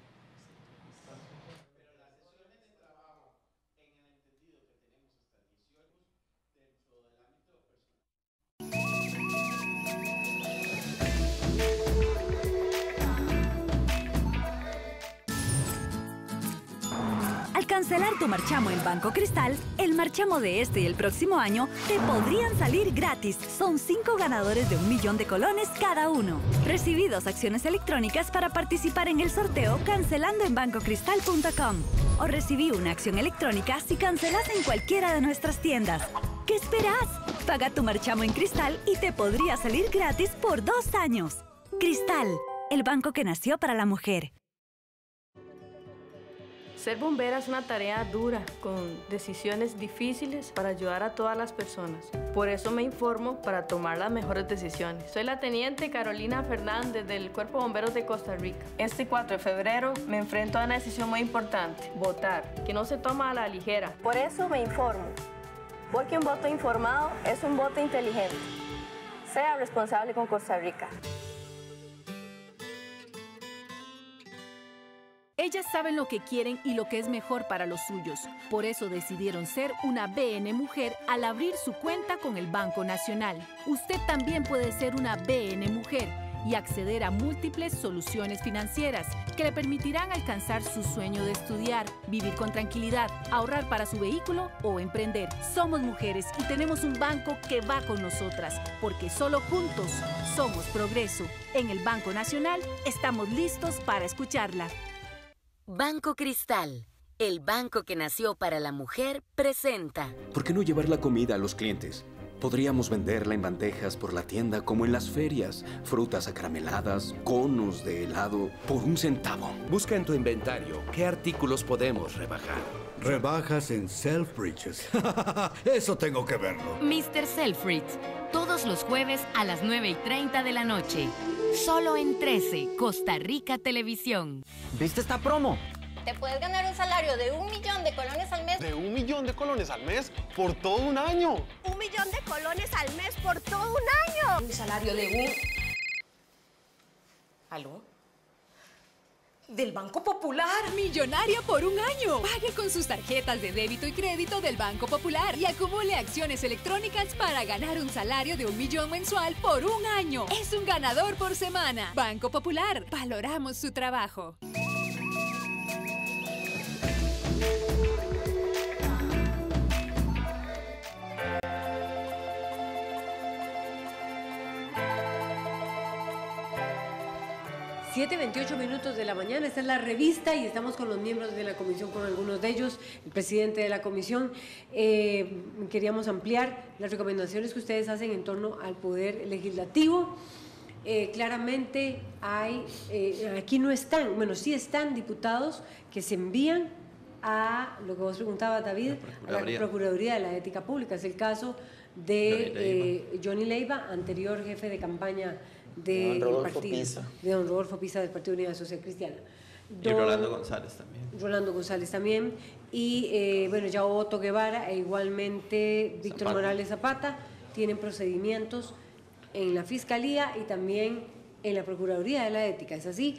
cancelar tu marchamo en Banco Cristal, el marchamo de este y el próximo año te podrían salir gratis. Son cinco ganadores de un millón de colones cada uno. Recibí dos acciones electrónicas para participar en el sorteo cancelando en banco cristal punto com. O recibí una acción electrónica si cancelas en cualquiera de nuestras tiendas. ¿Qué esperas? Paga tu marchamo en Cristal y te podría salir gratis por dos años. Cristal, el banco que nació para la mujer. Ser bombera es una tarea dura, con decisiones difíciles para ayudar a todas las personas. Por eso me informo para tomar las mejores decisiones. Soy la teniente Carolina Fernández del Cuerpo de Bomberos de Costa Rica. Este cuatro de febrero me enfrento a una decisión muy importante, votar, que no se toma a la ligera. Por eso me informo, porque un voto informado es un voto inteligente. Sea responsable con Costa Rica. Ellas saben lo que quieren y lo que es mejor para los suyos. Por eso decidieron ser una B N Mujer al abrir su cuenta con el Banco Nacional. Usted también puede ser una B N Mujer y acceder a múltiples soluciones financieras que le permitirán alcanzar su sueño de estudiar, vivir con tranquilidad, ahorrar para su vehículo o emprender. Somos mujeres y tenemos un banco que va con nosotras, porque solo juntos somos progreso. En el Banco Nacional estamos listos para escucharla. Banco Cristal, el banco que nació para la mujer, presenta. ¿Por qué no llevar la comida a los clientes? Podríamos venderla en bandejas por la tienda como en las ferias. Frutas acarameladas, conos de helado, por un centavo. Busca en tu inventario qué artículos podemos rebajar. Rebajas en Selfridges. Eso tengo que verlo. mister Selfridge, todos los jueves a las nueve y treinta de la noche. Solo en trece, Costa Rica Televisión. ¿Viste esta promo? Te puedes ganar un salario de un millón de colones al mes. ¿De un millón de colones al mes? ¿Por todo un año? Un millón de colones al mes por todo un año. Un salario de un... ¿Aló? Del Banco Popular. Millonaria por un año. Pague con sus tarjetas de débito y crédito del Banco Popular y acumule acciones electrónicas para ganar un salario de un millón mensual por un año. Es un ganador por semana. Banco Popular. Valoramos su trabajo. siete veintiocho minutos de la mañana, esta es la revista y estamos con los miembros de la comisión, con algunos de ellos, el presidente de la comisión. Eh, queríamos ampliar las recomendaciones que ustedes hacen en torno al poder legislativo. Eh, claramente hay, eh, aquí no están, bueno, sí están diputados que se envían a, lo que vos preguntabas, David, a la Procuraduría de la Ética Pública. Es el caso de eh, Johnny Leiva, anterior jefe de campaña de don Rodolfo partido, Pisa. de don Rodolfo Pisa del Partido Unidad Social Cristiana. Don, y Rolando González también. Rolando González también. Y eh, bueno, ya Otto Guevara e igualmente Víctor Zapata. Morales Zapata tienen procedimientos en la Fiscalía y también en la Procuraduría de la Ética. ¿Es así?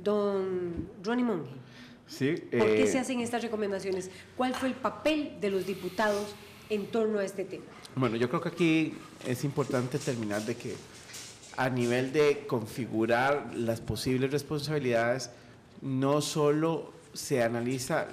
Don Ronnie Monge. Sí. ¿Por eh, qué se hacen estas recomendaciones? ¿Cuál fue el papel de los diputados en torno a este tema? Bueno, yo creo que aquí es importante terminar de que a nivel de configurar las posibles responsabilidades, no solo se analiza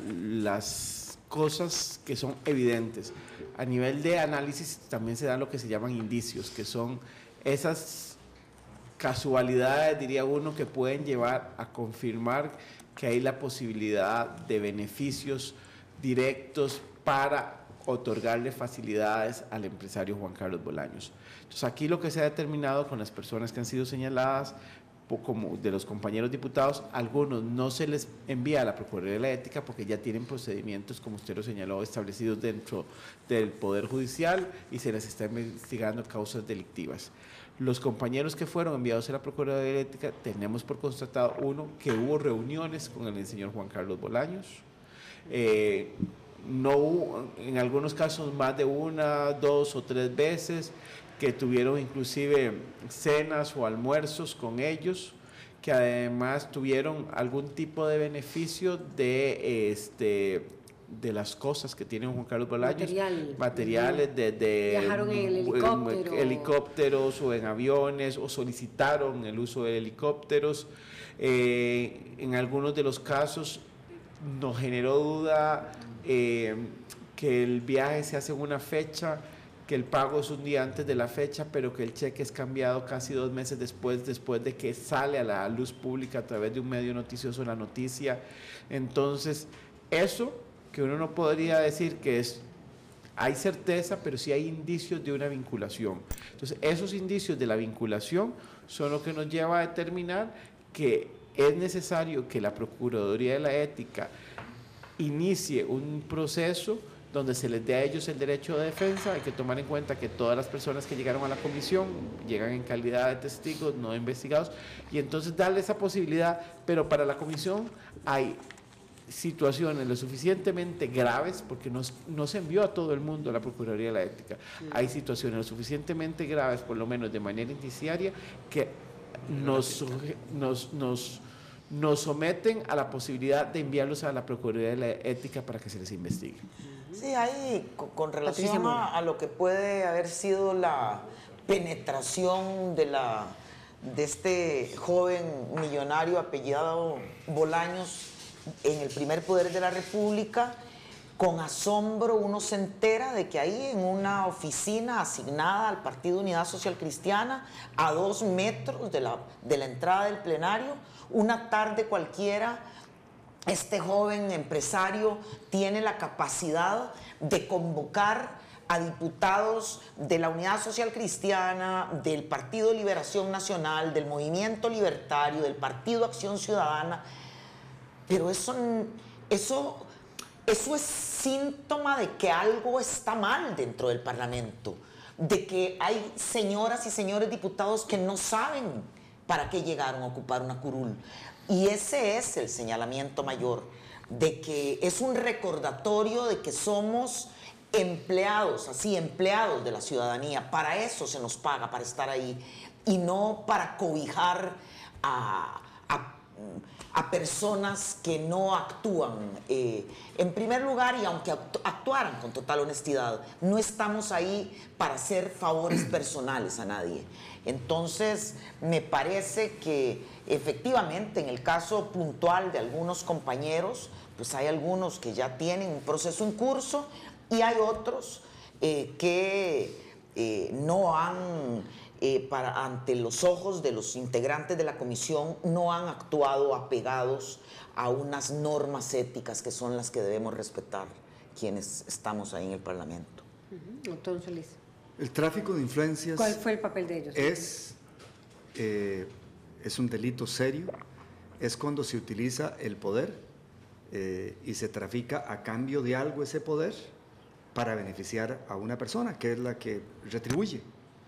las cosas que son evidentes, a nivel de análisis también se dan lo que se llaman indicios, que son esas casualidades, diría uno, que pueden llevar a confirmar que hay la posibilidad de beneficios directos para otorgarle facilidades al empresario Juan Carlos Bolaños. Entonces aquí lo que se ha determinado con las personas que han sido señaladas, como de los compañeros diputados, algunos no se les envía a la Procuraduría de la Ética porque ya tienen procedimientos, como usted lo señaló, establecidos dentro del Poder Judicial y se les está investigando causas delictivas. Los compañeros que fueron enviados a la Procuraduría de la Ética, tenemos por constatado, uno, que hubo reuniones con el señor Juan Carlos Bolaños, eh, no hubo, en algunos casos más de una, dos o tres veces, que tuvieron inclusive cenas o almuerzos con ellos, que además tuvieron algún tipo de beneficio de este de las cosas que tiene Juan Carlos Bolaños, Material. materiales de, de viajaron en el helicóptero. helicópteros o en aviones, o solicitaron el uso de helicópteros. Eh, en algunos de los casos nos generó duda eh, que el viaje se hace en una fecha, que el pago es un día antes de la fecha, pero que el cheque es cambiado casi dos meses después, después de que sale a la luz pública a través de un medio noticioso la noticia. Entonces, eso que uno no podría decir que es, hay certeza, pero sí hay indicios de una vinculación. Entonces, esos indicios de la vinculación son lo que nos lleva a determinar que es necesario que la Procuraduría de la Ética inicie un proceso donde se les dé a ellos el derecho de defensa. Hay que tomar en cuenta que todas las personas que llegaron a la comisión llegan en calidad de testigos, no investigados, y entonces darle esa posibilidad, pero para la comisión hay situaciones lo suficientemente graves, porque no, no se envió a todo el mundo a la Procuraduría de la Ética, hay situaciones lo suficientemente graves, por lo menos de manera indiciaria, que nos, nos, nos, nos someten a la posibilidad de enviarlos a la Procuraduría de la Ética para que se les investigue. Sí, hay con relación a, a lo que puede haber sido la penetración de, la, de este joven millonario apellidado Bolaños en el primer poder de la República, con asombro uno se entera de que ahí en una oficina asignada al Partido Unidad Social Cristiana, a dos metros de la, de la entrada del plenario, una tarde cualquiera, este joven empresario tiene la capacidad de convocar a diputados de la Unidad Social Cristiana, del Partido Liberación Nacional, del Movimiento Libertario, del Partido Acción Ciudadana, pero eso, eso, eso es síntoma de que algo está mal dentro del Parlamento, de que hay señoras y señores diputados que no saben para qué llegaron a ocupar una curul. Y ese es el señalamiento mayor, de que es un recordatorio de que somos empleados, así, empleados de la ciudadanía. Para eso se nos paga, para estar ahí, y no para cobijar a, a, a personas que no actúan. Eh, en primer lugar, y aunque actuaran con total honestidad, no estamos ahí para hacer favores personales a nadie. Entonces, me parece que efectivamente en el caso puntual de algunos compañeros, pues hay algunos que ya tienen un proceso en curso y hay otros eh, que eh, no han, eh, para, ante los ojos de los integrantes de la comisión, no han actuado apegados a unas normas éticas que son las que debemos respetar quienes estamos ahí en el Parlamento. Uh-huh. Doctor Solís. El tráfico de influencias... ¿Cuál fue el papel de ellos? Es, eh, es un delito serio, es cuando se utiliza el poder eh, y se trafica a cambio de algo ese poder para beneficiar a una persona, que es la que retribuye.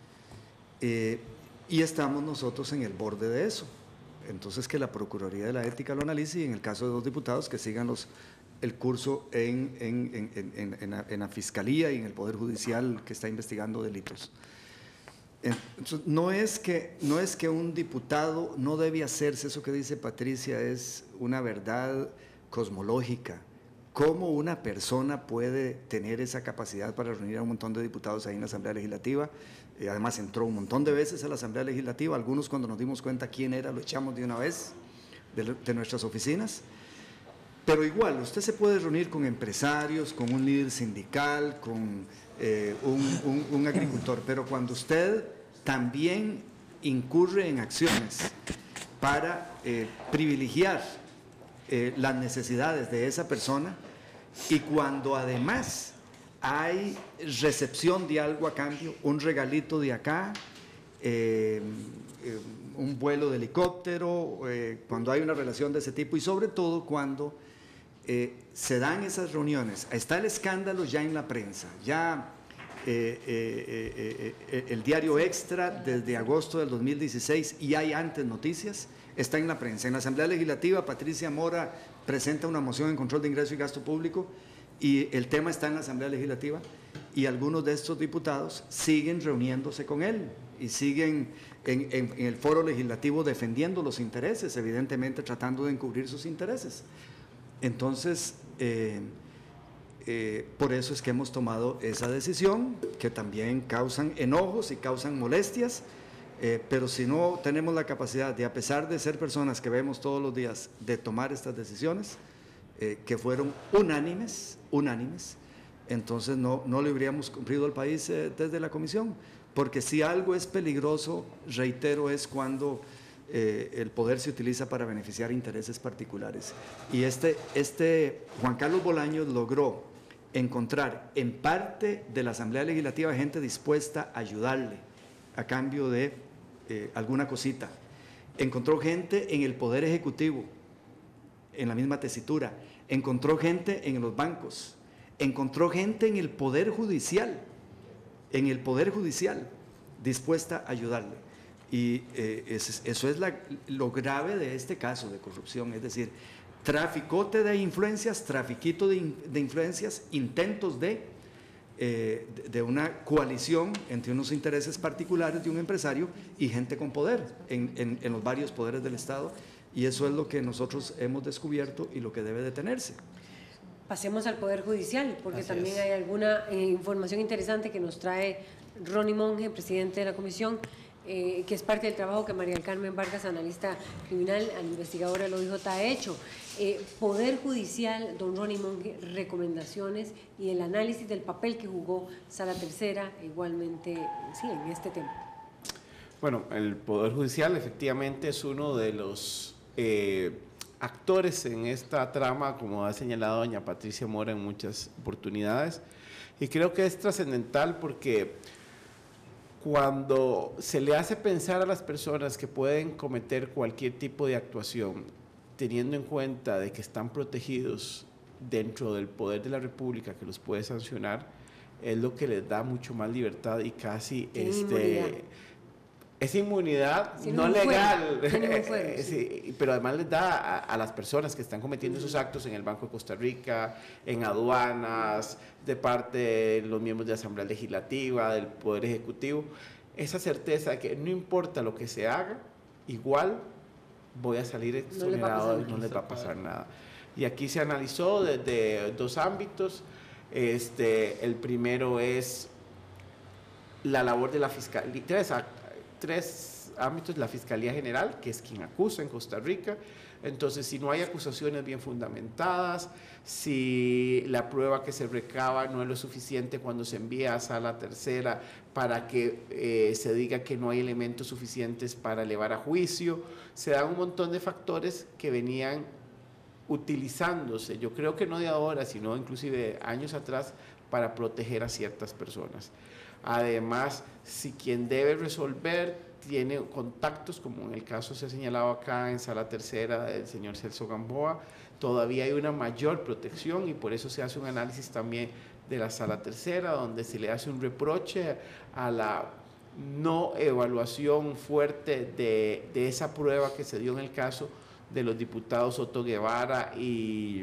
Eh, y estamos nosotros en el borde de eso. Entonces, que la Procuraduría de la Ética lo analice y en el caso de dos diputados que sigan los... el curso en, en, en, en, en, la, en la Fiscalía y en el Poder Judicial que está investigando delitos. Entonces, no es que, no es que un diputado no debe hacerse, eso que dice Patricia es una verdad cosmológica. ¿Cómo una persona puede tener esa capacidad para reunir a un montón de diputados ahí en la Asamblea Legislativa? Eh, además entró un montón de veces a la Asamblea Legislativa, algunos cuando nos dimos cuenta quién era lo echamos de una vez de, de nuestras oficinas. Pero igual, usted se puede reunir con empresarios, con un líder sindical, con eh, un, un, un agricultor, pero cuando usted también incurre en acciones para eh, privilegiar eh, las necesidades de esa persona y cuando además hay recepción de algo a cambio, un regalito de acá, eh, eh, un vuelo de helicóptero, eh, cuando hay una relación de ese tipo y sobre todo cuando Eh, se dan esas reuniones, está el escándalo ya en la prensa, ya eh, eh, eh, eh, el diario Extra desde agosto del dos mil dieciséis y hay antes noticias, está en la prensa. En la Asamblea Legislativa, Patricia Mora presenta una moción en control de ingreso y gasto público y el tema está en la Asamblea Legislativa y algunos de estos diputados siguen reuniéndose con él y siguen en, en, en el foro legislativo defendiendo los intereses, evidentemente tratando de encubrir sus intereses. Entonces, eh, eh, por eso es que hemos tomado esa decisión, que también causan enojos y causan molestias, eh, pero si no tenemos la capacidad de, a pesar de ser personas que vemos todos los días, de tomar estas decisiones, eh, que fueron unánimes, unánimes, entonces no, no le habríamos cumplido al país eh, desde la comisión, porque si algo es peligroso, reitero, es cuando eh, el poder se utiliza para beneficiar intereses particulares. Y este, este Juan Carlos Bolaños logró encontrar en parte de la Asamblea Legislativa gente dispuesta a ayudarle a cambio de eh, alguna cosita. Encontró gente en el Poder Ejecutivo, en la misma tesitura. Encontró gente en los bancos. Encontró gente en el Poder Judicial, en el Poder Judicial, dispuesta a ayudarle. Y eh, es, eso es la, lo grave de este caso de corrupción, es decir, traficote de influencias, trafiquito de, de influencias, intentos de, eh, de una coalición entre unos intereses particulares de un empresario y gente con poder en, en, en los varios poderes del Estado, y eso es lo que nosotros hemos descubierto y lo que debe detenerse. Pasemos al Poder Judicial, porque Así también es. hay alguna eh, información interesante que nos trae Ronnie Monge, presidente de la comisión, eh, que es parte del trabajo que María del Carmen Vargas, analista criminal, investigadora del O I J, ha hecho. Eh, Poder Judicial, don Ronnie Monge, recomendaciones y el análisis del papel que jugó Sala Tercera, igualmente, sí, en este tema. Bueno, el Poder Judicial efectivamente es uno de los eh, actores en esta trama, como ha señalado doña Patricia Mora en muchas oportunidades, y creo que es trascendental porque cuando se le hace pensar a las personas que pueden cometer cualquier tipo de actuación, teniendo en cuenta de que están protegidos dentro del poder de la República que los puede sancionar, es lo que les da mucho más libertad y casi este, es inmunidad sí, no legal, fuera, fuera, sí. Sí, pero además les da a, a las personas que están cometiendo esos actos en el Banco de Costa Rica, en aduanas, de parte de los miembros de la Asamblea Legislativa, del Poder Ejecutivo, esa certeza de que no importa lo que se haga, igual voy a salir exonerado y no les va a pasar nada. Y aquí se analizó desde dos ámbitos. Este, el primero es la labor de la Fiscalía, tres, tres ámbitos, la Fiscalía General, que es quien acusa en Costa Rica. Entonces, si no hay acusaciones bien fundamentadas, si la prueba que se recaba no es lo suficiente cuando se envía a Sala Tercera para que eh, se diga que no hay elementos suficientes para elevar a juicio, se dan un montón de factores que venían utilizándose, yo creo que no de ahora, sino inclusive años atrás, para proteger a ciertas personas. Además, si quien debe resolver tiene contactos, como en el caso se ha señalado acá en Sala Tercera del señor Celso Gamboa, todavía hay una mayor protección y por eso se hace un análisis también de la Sala Tercera, donde se le hace un reproche a la no evaluación fuerte de, de esa prueba que se dio en el caso de los diputados Otto Guevara y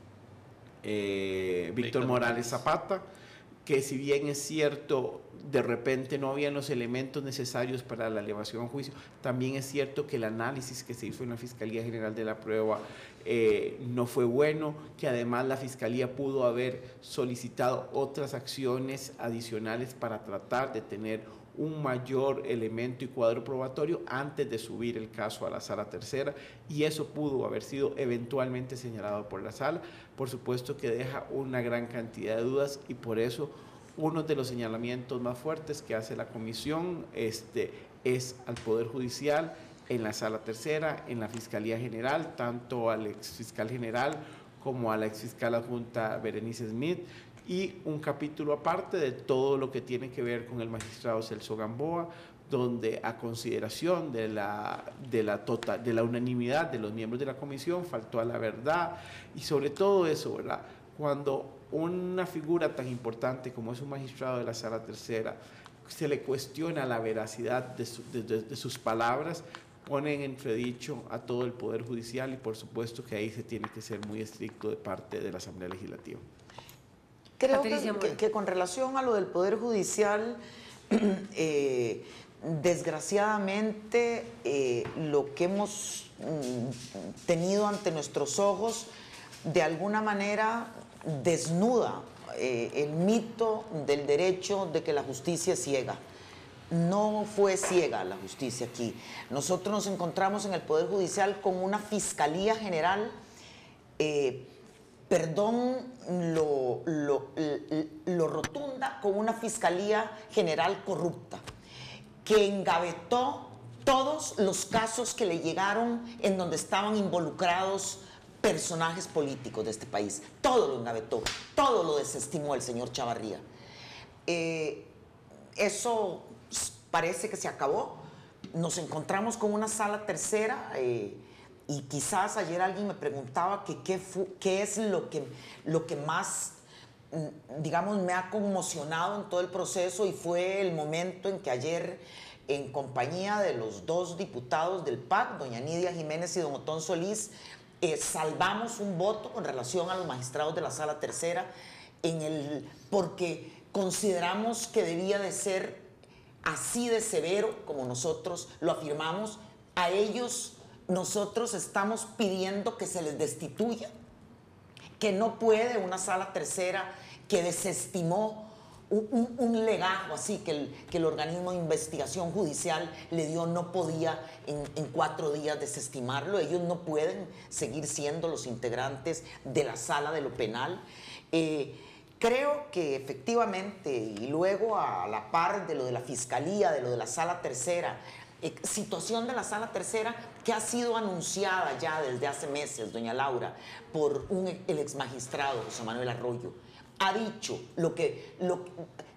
eh, Víctor Morales Zapata, que si bien es cierto, de repente no habían los elementos necesarios para la elevación a juicio, también es cierto que el análisis que se hizo en la Fiscalía General de la Prueba eh, no fue bueno, que además la Fiscalía pudo haber solicitado otras acciones adicionales para tratar de tener un mayor elemento y cuadro probatorio antes de subir el caso a la Sala Tercera, y eso pudo haber sido eventualmente señalado por la Sala. Por supuesto que deja una gran cantidad de dudas y por eso uno de los señalamientos más fuertes que hace la Comisión este, es al Poder Judicial en la Sala Tercera, en la Fiscalía General, tanto al exfiscal general como a la exfiscal adjunta Berenice Smith, y un capítulo aparte de todo lo que tiene que ver con el magistrado Celso Gamboa, donde a consideración de la, de la, total, de la unanimidad de los miembros de la comisión faltó a la verdad, y sobre todo eso, ¿verdad? Cuando una figura tan importante como es un magistrado de la Sala Tercera se le cuestiona la veracidad de, su, de, de, de sus palabras, pone en entredicho a todo el Poder Judicial, y por supuesto que ahí se tiene que ser muy estricto de parte de la Asamblea Legislativa. Creo que, que, que con relación a lo del Poder Judicial, eh, desgraciadamente eh, lo que hemos mm, tenido ante nuestros ojos de alguna manera desnuda eh, el mito del derecho de que la justicia es ciega. No fue ciega la justicia aquí. Nosotros nos encontramos en el Poder Judicial con una Fiscalía General eh, perdón lo, lo, lo rotunda con una Fiscalía General corrupta, que engavetó todos los casos que le llegaron en donde estaban involucrados personajes políticos de este país. Todo lo engavetó, todo lo desestimó el señor Chavarría. Eh, eso parece que se acabó. Nos encontramos con una sala tercera eh, y quizás ayer alguien me preguntaba que qué, qué es lo que, lo que más, digamos, me ha conmocionado en todo el proceso, y fue el momento en que ayer, en compañía de los dos diputados del P A C, doña Nidia Jiménez y don Otón Solís, eh, salvamos un voto con relación a los magistrados de la sala tercera, en el, porque consideramos que debía de ser así de severo como nosotros lo afirmamos. A ellos nosotros estamos pidiendo que se les destituya, que no puede una sala tercera que desestimó un, un, un legajo así que el, que el organismo de investigación judicial le dio, no podía en, en cuatro días desestimarlo. Ellos no pueden seguir siendo los integrantes de la sala de lo penal. Eh, Creo que efectivamente, y luego a la par de lo de la Fiscalía, de lo de la Sala Tercera, eh, situación de la Sala Tercera que ha sido anunciada ya desde hace meses, doña Laura, por un, el exmagistrado José Manuel Arroyo. Ha dicho lo que, lo,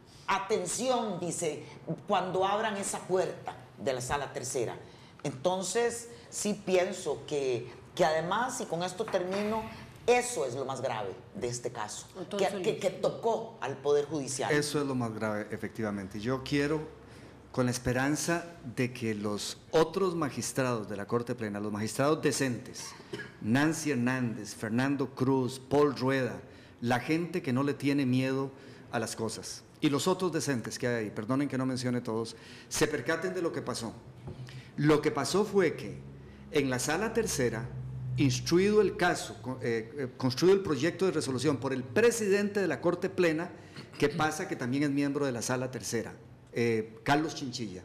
atención, dice, cuando abran esa puerta de la Sala Tercera. Entonces, sí pienso que, que además, y con esto termino, eso es lo más grave de este caso, que, que, que tocó al Poder Judicial. Eso es lo más grave, efectivamente. Yo quiero, con la esperanza de que los otros magistrados de la Corte Plena, los magistrados decentes, Nancy Hernández, Fernando Cruz, Paul Rueda, la gente que no le tiene miedo a las cosas, y los otros decentes que hay ahí, perdonen que no mencione todos, se percaten de lo que pasó. Lo que pasó fue que en la Sala Tercera, instruido el caso, eh, construido el proyecto de resolución por el presidente de la Corte Plena, que pasa que también es miembro de la Sala Tercera, eh, Carlos Chinchilla.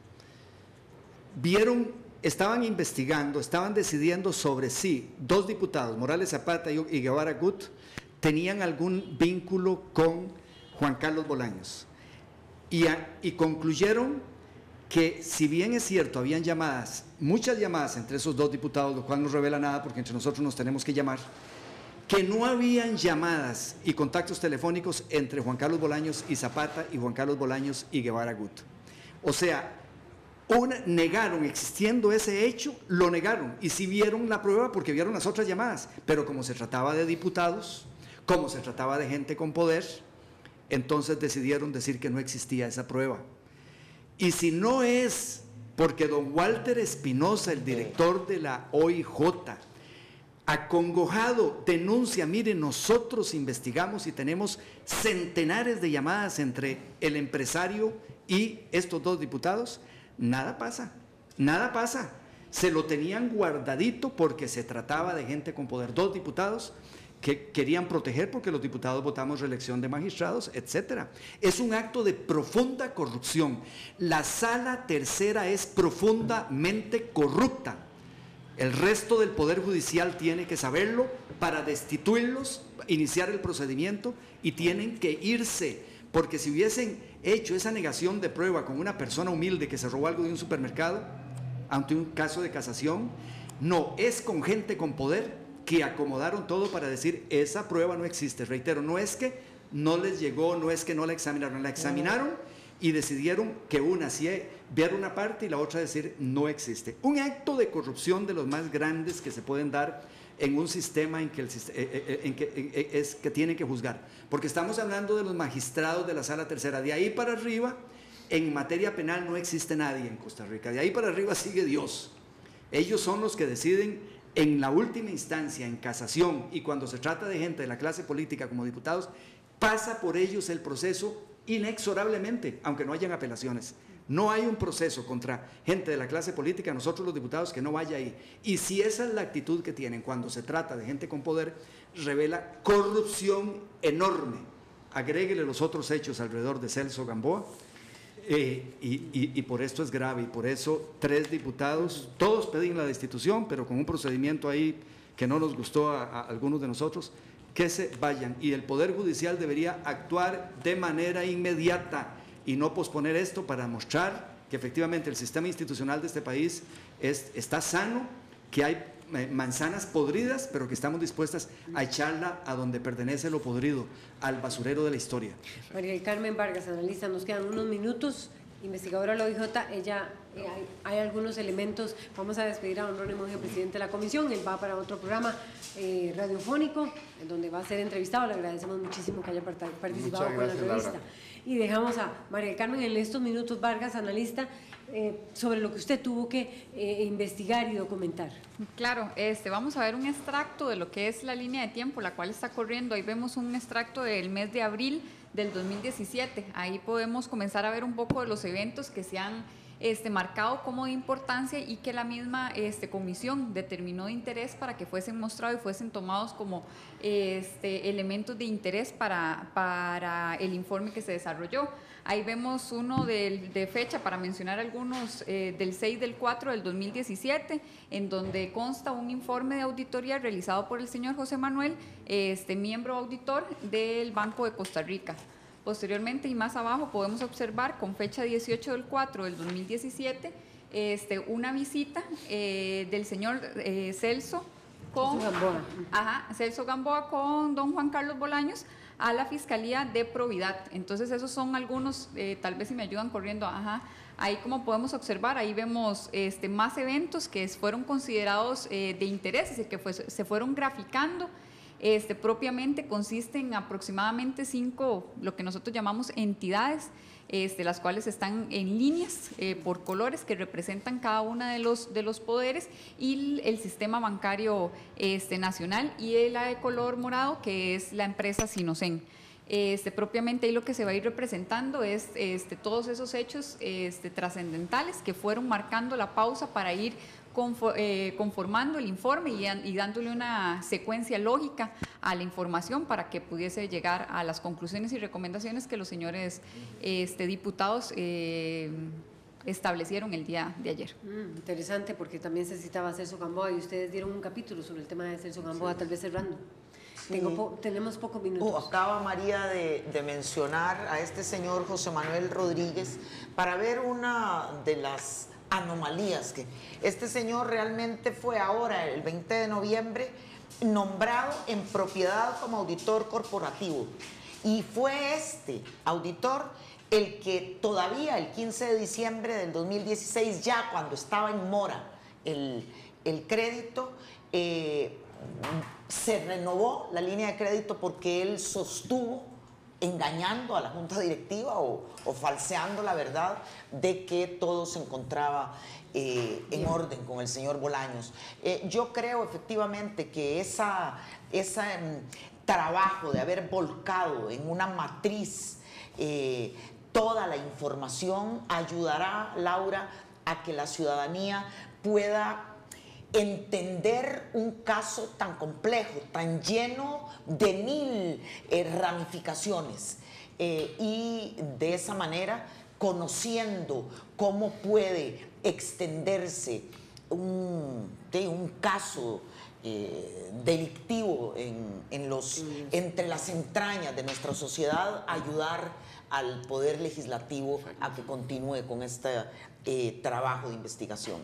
Vieron, estaban investigando, estaban decidiendo sobre si dos diputados, Morales Zapata y, y Guevara Gut, tenían algún vínculo con Juan Carlos Bolaños. Y, a, y concluyeron que, si bien es cierto, habían llamadas, muchas llamadas entre esos dos diputados, lo cual no revela nada porque entre nosotros nos tenemos que llamar, que no habían llamadas y contactos telefónicos entre Juan Carlos Bolaños y Zapata y Juan Carlos Bolaños y Guevara Gut. O sea, una, negaron, existiendo ese hecho, lo negaron, y sí vieron la prueba porque vieron las otras llamadas, pero como se trataba de diputados, como se trataba de gente con poder, entonces decidieron decir que no existía esa prueba. Y si no es porque don Walter Espinosa, el director de la O I J, acongojado, denuncia, mire, nosotros investigamos y tenemos centenares de llamadas entre el empresario y estos dos diputados, nada pasa, nada pasa. Se lo tenían guardadito porque se trataba de gente con poder, dos diputados que querían proteger porque los diputados votamos reelección de magistrados, etcétera. Es un acto de profunda corrupción. La Sala Tercera es profundamente corrupta. El resto del Poder Judicial tiene que saberlo para destituirlos, iniciar el procedimiento, y tienen que irse, porque si hubiesen hecho esa negación de prueba con una persona humilde que se robó algo de un supermercado, ante un caso de casación, no, es con gente con poder que acomodaron todo para decir esa prueba no existe. Reitero, no es que no les llegó, no es que no la examinaron, la examinaron y decidieron que una sí ver una parte y la otra decir no existe. Un acto de corrupción de los más grandes que se pueden dar en un sistema en que, el, en que, en, es, que tienen que juzgar, porque estamos hablando de los magistrados de la Sala Tercera. De ahí para arriba, en materia penal no existe nadie en Costa Rica, de ahí para arriba sigue Dios. Ellos son los que deciden en la última instancia, en casación, y cuando se trata de gente de la clase política como diputados, pasa por ellos el proceso inexorablemente, aunque no hayan apelaciones. No hay un proceso contra gente de la clase política, nosotros los diputados, que no vaya ahí. Y si esa es la actitud que tienen cuando se trata de gente con poder, revela corrupción enorme. Agréguele los otros hechos alrededor de Celso Gamboa, Eh, y, y, y por esto es grave, y por eso tres diputados, todos pedían la destitución, pero con un procedimiento ahí que no nos gustó a, a algunos de nosotros, que se vayan, y el Poder Judicial debería actuar de manera inmediata y no posponer esto para mostrar que efectivamente el sistema institucional de este país es, está sano, que hay eh, manzanas podridas, pero que estamos dispuestas a echarla a donde pertenece lo podrido, al basurero de la historia. María del Carmen Vargas, analista, nos quedan unos minutos. Investigadora de la O I J, ella, eh, hay, hay algunos elementos. Vamos a despedir a don Ronnie Monge, presidente de la comisión. Él va para otro programa eh, radiofónico, en donde va a ser entrevistado. Le agradecemos muchísimo que haya participado con la entrevista. Y dejamos a María del Carmen en estos minutos, Vargas, analista, eh, sobre lo que usted tuvo que eh, investigar y documentar. Claro, este, vamos a ver un extracto de lo que es la línea de tiempo, la cual está corriendo. Ahí vemos un extracto del mes de abril del dos mil diecisiete. Ahí podemos comenzar a ver un poco de los eventos que se han este, marcado como de importancia y que la misma este, comisión determinó de interés para que fuesen mostrados y fuesen tomados como este, elementos de interés para, para el informe que se desarrolló. Ahí vemos uno de, de fecha, para mencionar algunos, eh, del seis del cuatro del dos mil diecisiete, en donde consta un informe de auditoría realizado por el señor José Manuel, este, miembro auditor del Banco de Costa Rica. Posteriormente y más abajo podemos observar con fecha dieciocho del cuatro del dos mil diecisiete este, una visita eh, del señor eh, Celso con Gamboa. Ajá, Celso Gamboa con don Juan Carlos Bolaños a la Fiscalía de Probidad. Entonces esos son algunos, eh, tal vez si me ayudan corriendo, ajá, ahí como podemos observar, ahí vemos este, más eventos que fueron considerados eh, de interés y que fue, se fueron graficando. Este, propiamente consiste en aproximadamente cinco, lo que nosotros llamamos entidades, este, las cuales están en líneas eh, por colores que representan cada uno de los, de los poderes y el, el sistema bancario este, nacional, y la de color morado que es la empresa Sinocen. Este, propiamente ahí lo que se va a ir representando es este, todos esos hechos este, trascendentales que fueron marcando la pausa para ir conformando el informe y dándole una secuencia lógica a la información para que pudiese llegar a las conclusiones y recomendaciones que los señores este, diputados eh, establecieron el día de ayer. Mm, interesante, porque también se citaba Celso Gamboa y ustedes dieron un capítulo sobre el tema de Celso Gamboa, sí. Tal vez cerrando. Sí. Tengo po tenemos pocos minutos. Uh, acaba María de, de mencionar a este señor José Manuel Rodríguez para ver una de las anomalías que este señor realmente fue ahora, el veinte de noviembre, nombrado en propiedad como auditor corporativo, y fue este auditor el que todavía el quince de diciembre del dos mil dieciséis, ya cuando estaba en mora el, el crédito, eh, se renovó la línea de crédito porque él sostuvo, engañando a la junta directiva o, o falseando la verdad, de que todo se encontraba eh, en orden con el señor Bolaños. Eh, yo creo efectivamente que esa, ese um, trabajo de haber volcado en una matriz eh, toda la información ayudará, Laura, a que la ciudadanía pueda entender un caso tan complejo, tan lleno de mil eh, ramificaciones eh, y de esa manera, conociendo cómo puede extenderse un, de un caso eh, delictivo en, en los, entre las entrañas de nuestra sociedad, ayudar al Poder Legislativo a que continúe con este eh, trabajo de investigación.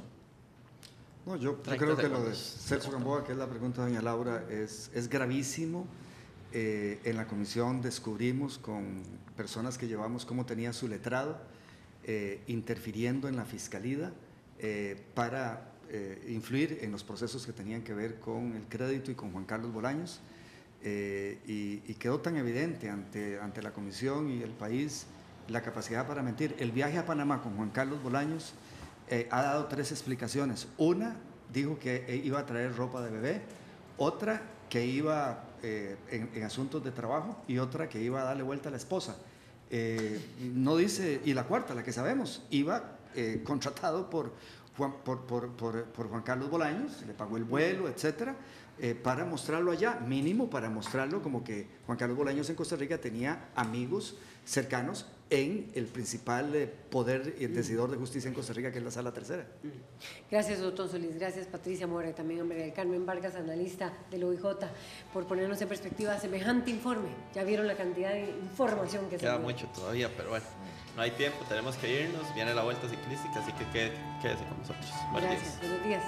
No, yo, yo creo que lo de Celso Gamboa, que es la pregunta de doña Laura, es, es gravísimo. Eh, en la comisión descubrimos con personas que llevamos cómo tenía su letrado, eh, interfiriendo en la fiscalía eh, para eh, influir en los procesos que tenían que ver con el crédito y con Juan Carlos Bolaños. Eh, y, y quedó tan evidente ante, ante la comisión y el país la capacidad para mentir. El viaje a Panamá con Juan Carlos Bolaños Eh, ha dado tres explicaciones. Una, dijo que iba a traer ropa de bebé, otra que iba eh, en, en asuntos de trabajo, y otra que iba a darle vuelta a la esposa. Eh, no dice, y la cuarta, la que sabemos, iba eh, contratado por Juan, por, por, por, por Juan Carlos Bolaños, le pagó el vuelo, etcétera, eh, para mostrarlo allá, mínimo para mostrarlo como que Juan Carlos Bolaños en Costa Rica tenía amigos cercanos en el principal eh, poder y el decidor de justicia en Costa Rica, que es la Sala Tercera. Gracias, doctor Solís. Gracias, Patricia Mora, y también a María del Carmen Vargas, analista del O I J, por ponernos en perspectiva semejante informe. Ya vieron la cantidad de información que se Queda mucho todavía, pero bueno, no hay tiempo, tenemos que irnos. Viene la vuelta ciclística, así que qué- quédese con nosotros. Buenos Gracias, días. buenos días.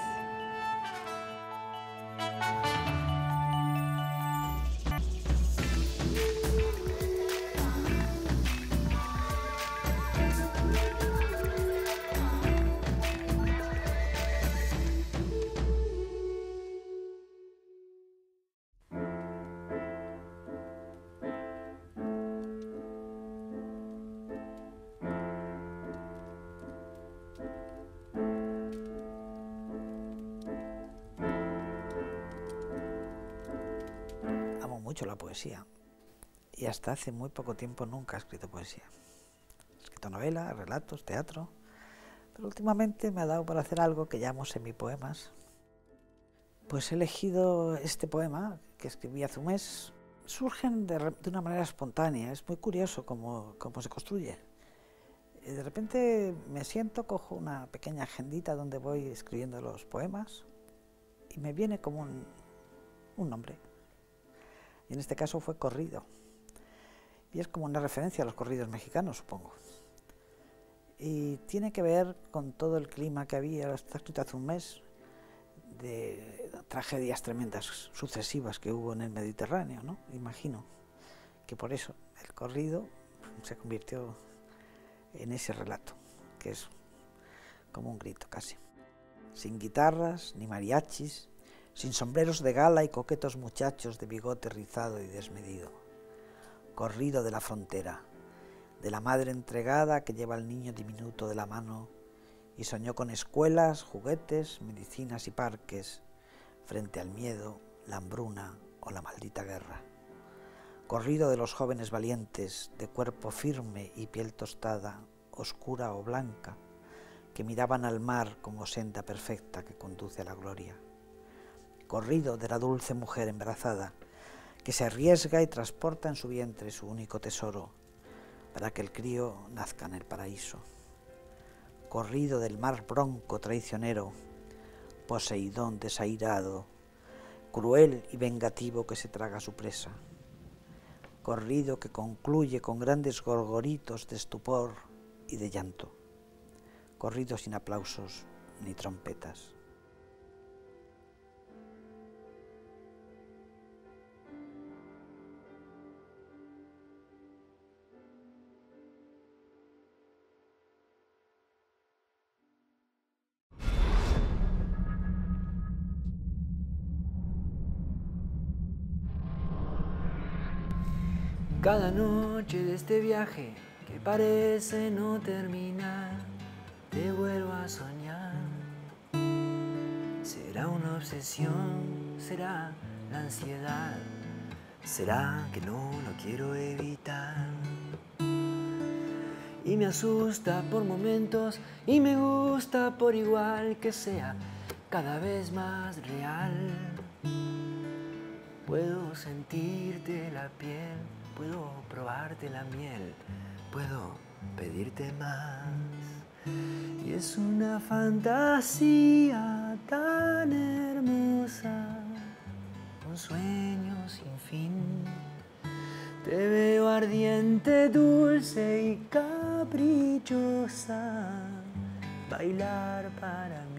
Amo mucho la poesía y hasta hace muy poco tiempo nunca he escrito poesía. He escrito novelas, relatos, teatro, pero últimamente me ha dado por hacer algo que llamo semipoemas. Pues he elegido este poema que escribí hace un mes. Surgen de, re- de una manera espontánea, es muy curioso cómo, cómo se construye. Y de repente me siento, cojo una pequeña agendita donde voy escribiendo los poemas y me viene como un, un nombre. Y en este caso fue Corrido. Y es como una referencia a los corridos mexicanos, supongo. Y tiene que ver con todo el clima que había, está escrito hace un mes, de tragedias tremendas sucesivas que hubo en el Mediterráneo, ¿no? Imagino que por eso el corrido se convirtió en ese relato, que es como un grito casi. Sin guitarras ni mariachis, sin sombreros de gala y coquetos muchachos de bigote rizado y desmedido. Corrido de la frontera, de la madre entregada que lleva al niño diminuto de la mano y soñó con escuelas, juguetes, medicinas y parques, frente al miedo, la hambruna o la maldita guerra. Corrido de los jóvenes valientes, de cuerpo firme y piel tostada, oscura o blanca, que miraban al mar como senda perfecta que conduce a la gloria. Corrido de la dulce mujer embarazada, que se arriesga y transporta en su vientre su único tesoro, para que el crío nazca en el paraíso. Corrido del mar bronco traicionero, Poseidón desairado, cruel y vengativo que se traga a su presa. Corrido que concluye con grandes gorgoritos de estupor y de llanto. Corrido sin aplausos ni trompetas. Cada noche de este viaje que parece no terminar, te vuelvo a soñar. Será una obsesión, será la ansiedad, será que no lo quiero evitar. Y me asusta por momentos y me gusta por igual que sea cada vez más real. Puedo sentirte la piel, puedo probarte la miel, puedo pedirte más. Y es una fantasía tan hermosa, un sueño sin fin. Te veo ardiente, dulce y caprichosa, bailar para mí.